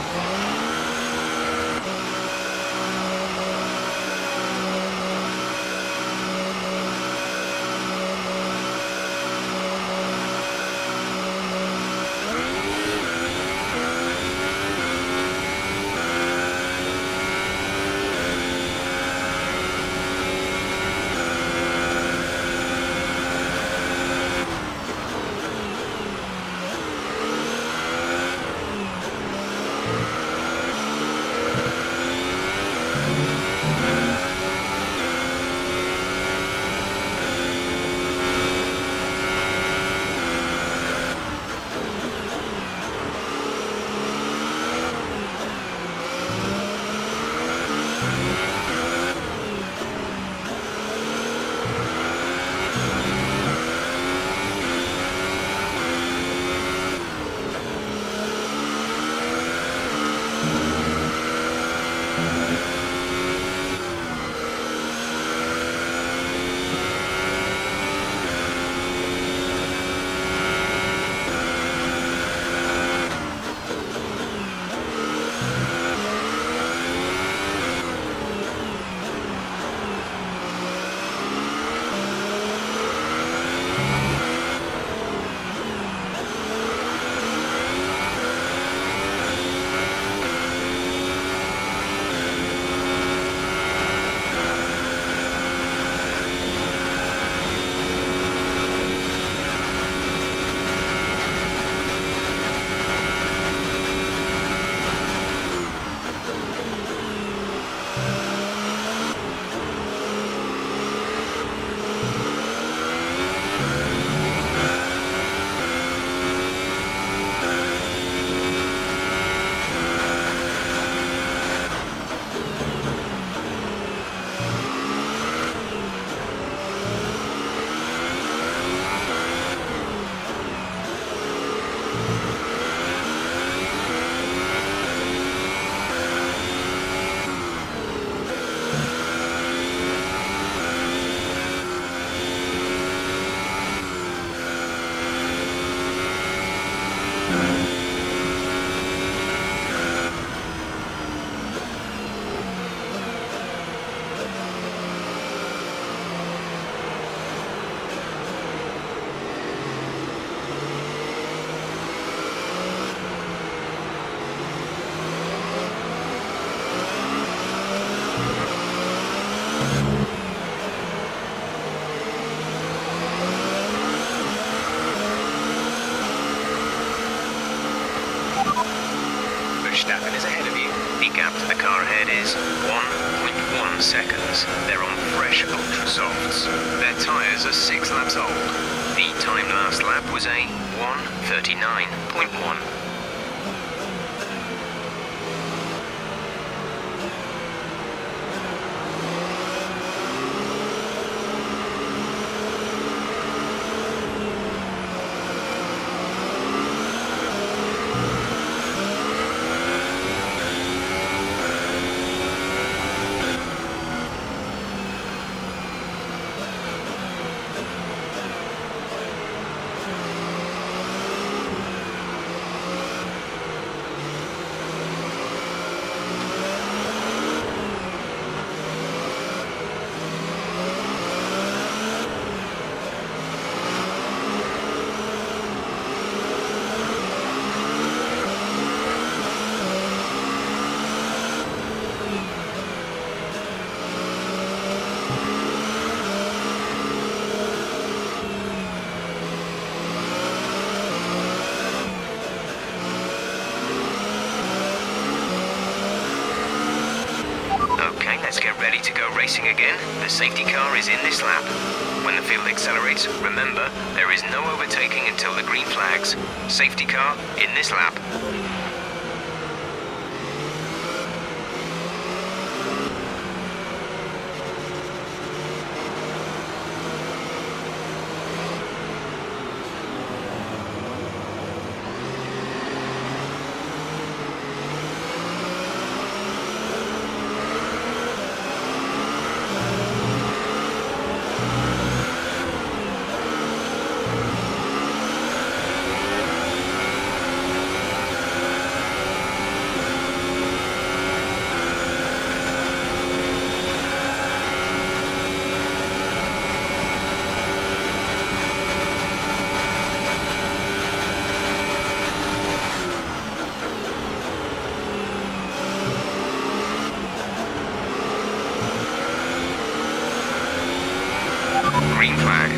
ahead is one point one seconds. They're on fresh Ultra Softs. Their tyres are six laps old. The time last lap was a one thirty-nine point one. Let's get ready to go racing again. The safety car is in this lap. When the field accelerates, remember, there is no overtaking until the green flags. Safety car in this lap. Green flag.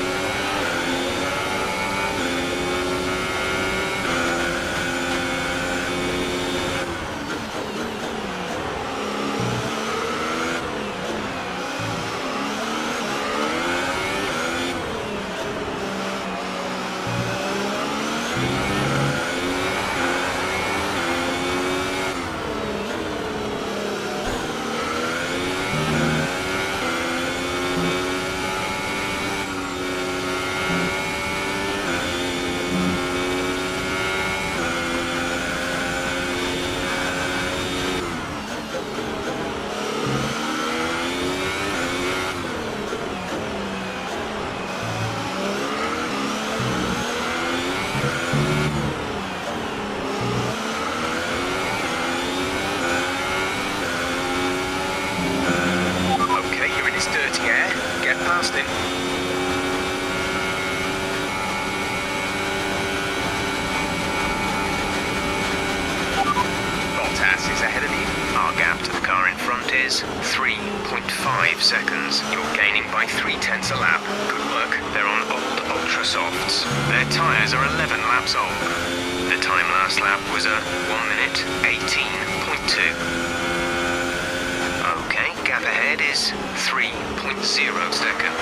three point five seconds. You're gaining by three tenths a lap. Good work. They're on old Ultra Softs. Their tyres are eleven laps old. The time last lap was a one minute eighteen point two. Okay, gap ahead is three point zero seconds.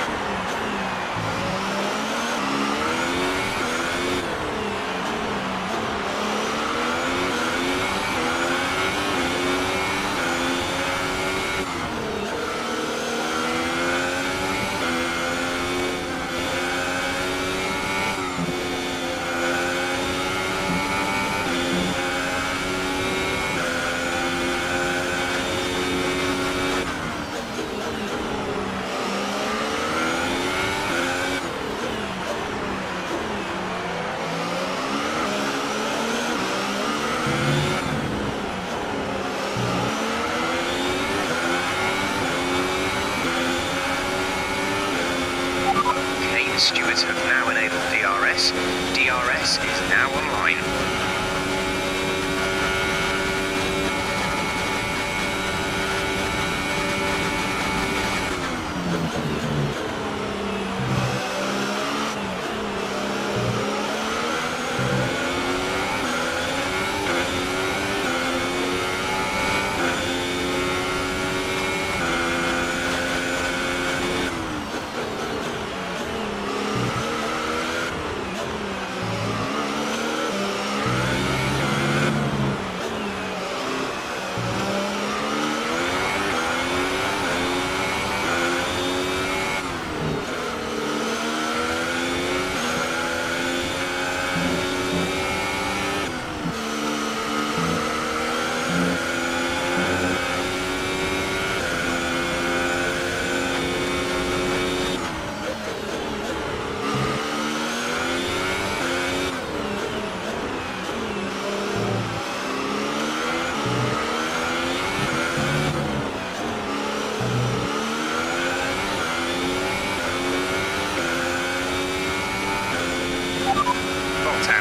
Stewards have now enabled D R S. D R S is now online.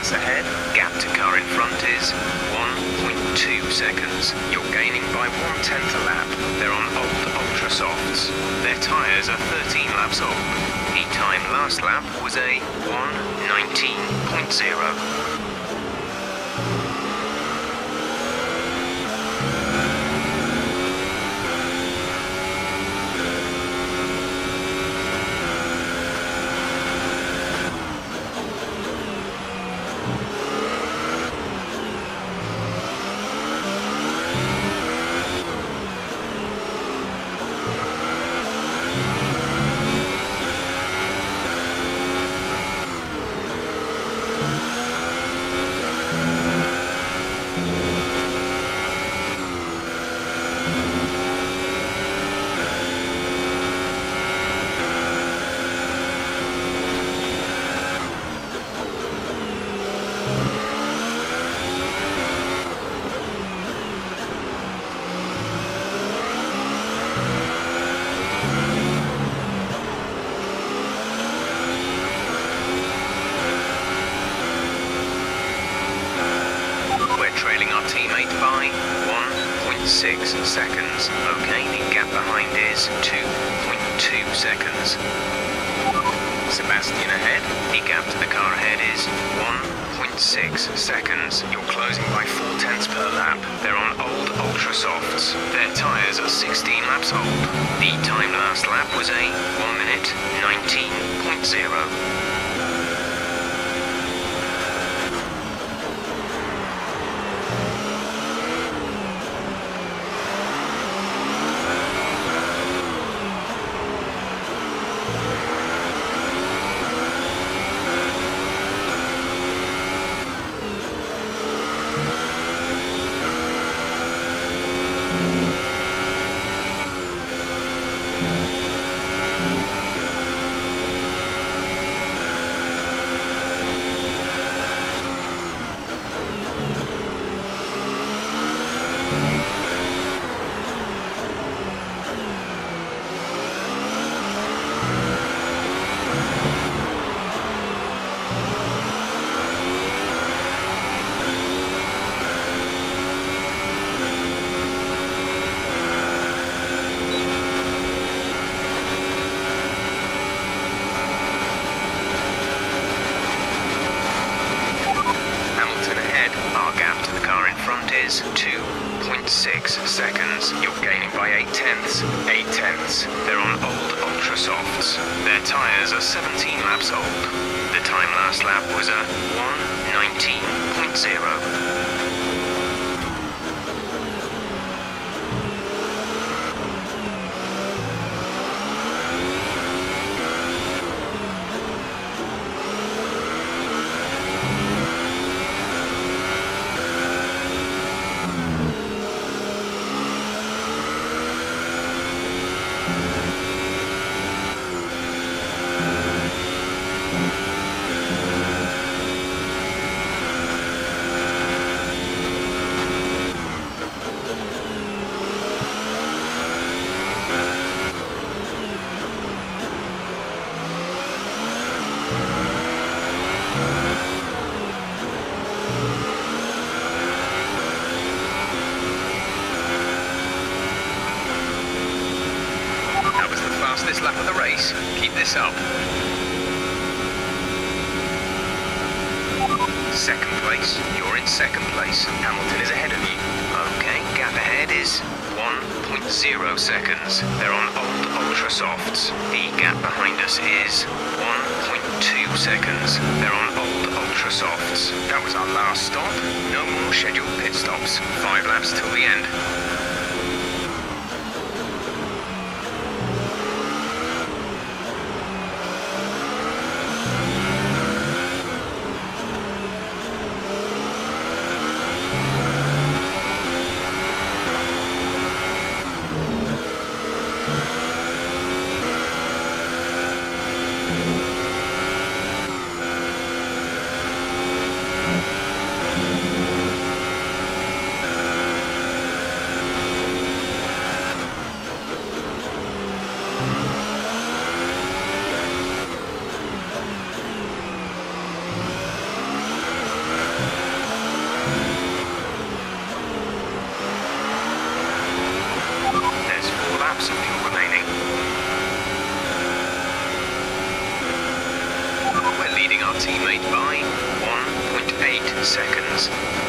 laps ahead. Gap to car in front is one point two seconds. You're gaining by one-tenth a lap. They're on old Ultra Softs. Their tyres are thirteen laps old. The time last lap was a one nineteen point zero. six seconds. Okay, the gap behind is two point two seconds. Sebastian ahead. The gap to the car ahead is one point six seconds. You're closing by four tenths per lap. They're on old Ultra Softs. Their tyres are sixteen laps old. The time last lap was a one minute nineteen point zero. two point six seconds. You're gaining by eight tenths. eight tenths. They're on old Ultra Softs. Their tyres are seventeen laps old. The time last lap was a one nineteen point zero. This lap of the race. Keep this up. Second place. You're in second place. Hamilton is ahead of you. Okay, gap ahead is one point zero seconds. They're on old Ultra Softs. The gap behind us is one point two seconds. They're on old Ultra Softs. That was our last stop. No more scheduled pit stops. Five laps till the end. leading our teammate by one point eight seconds.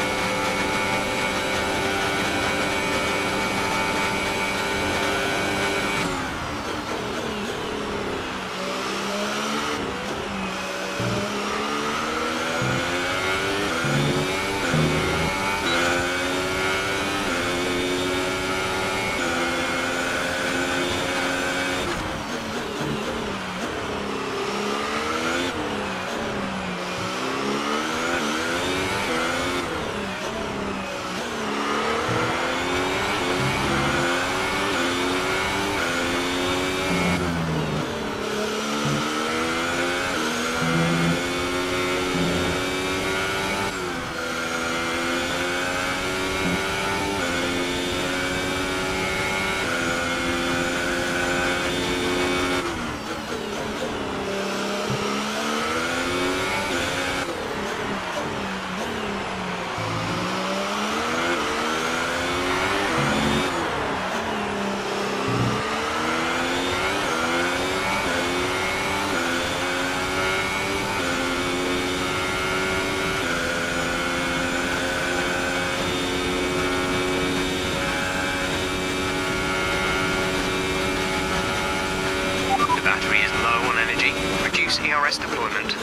E R S deployment.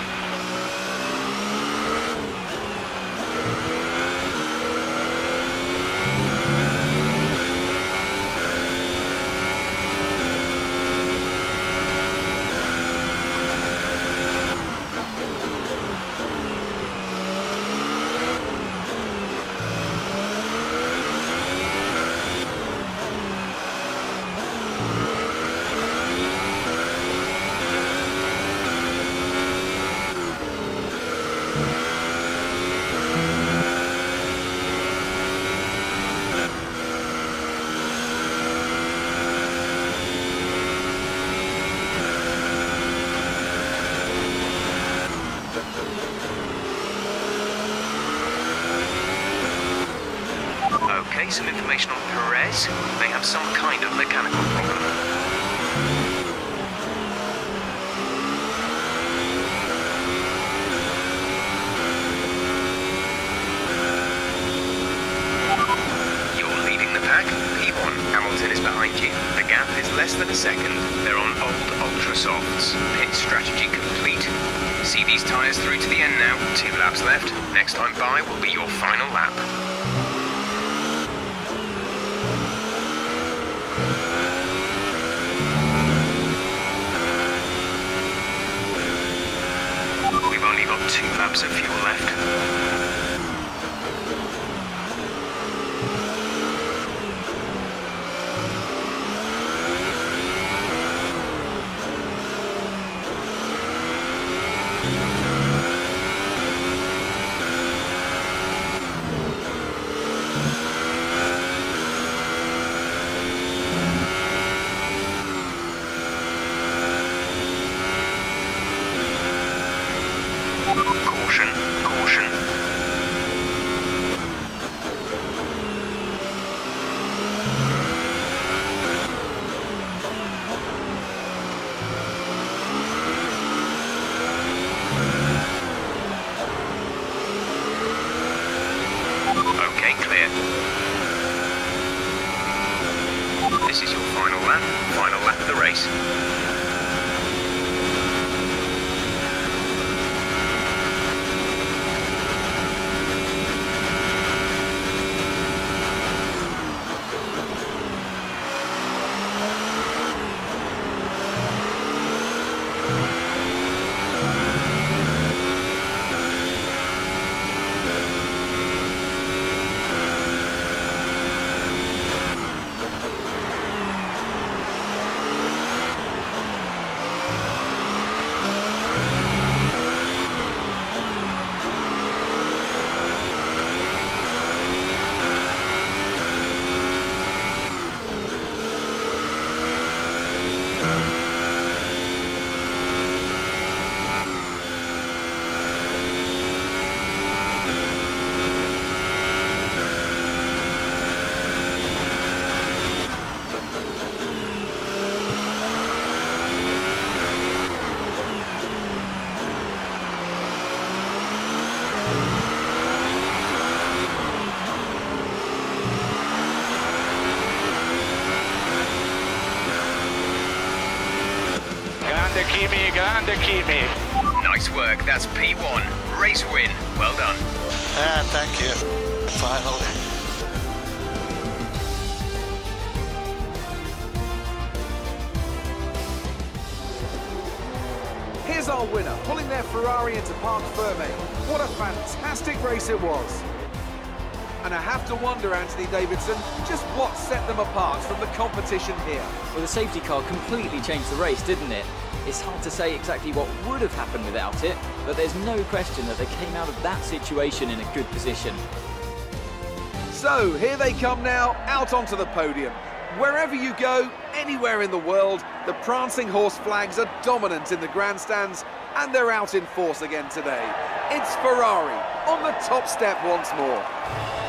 Okay, some information on Perez. They have some kind of mechanical problem. You're leading the pack. P one, Hamilton is behind you. The gap is less than a second. They're on old Ultra Softs. Pit strategy complete. See these tyres through to the end now. Two laps left. Next time by will be your final lap. We've only got two laps of fuel left. Caution, caution. Kimi, grande Kimi. Nice work, that's P one. Race win, well done. Yeah, thank you. Finally. Here's our winner, pulling their Ferrari into Parc Ferme. What a fantastic race it was. And I have to wonder, Anthony Davidson, just what set them apart from the competition here. Well, the safety car completely changed the race, didn't it? It's hard to say exactly what would have happened without it, but there's no question that they came out of that situation in a good position. So, here they come now, out onto the podium. Wherever you go, anywhere in the world, the prancing horse flags are dominant in the grandstands, and they're out in force again today. It's Ferrari on the top step once more.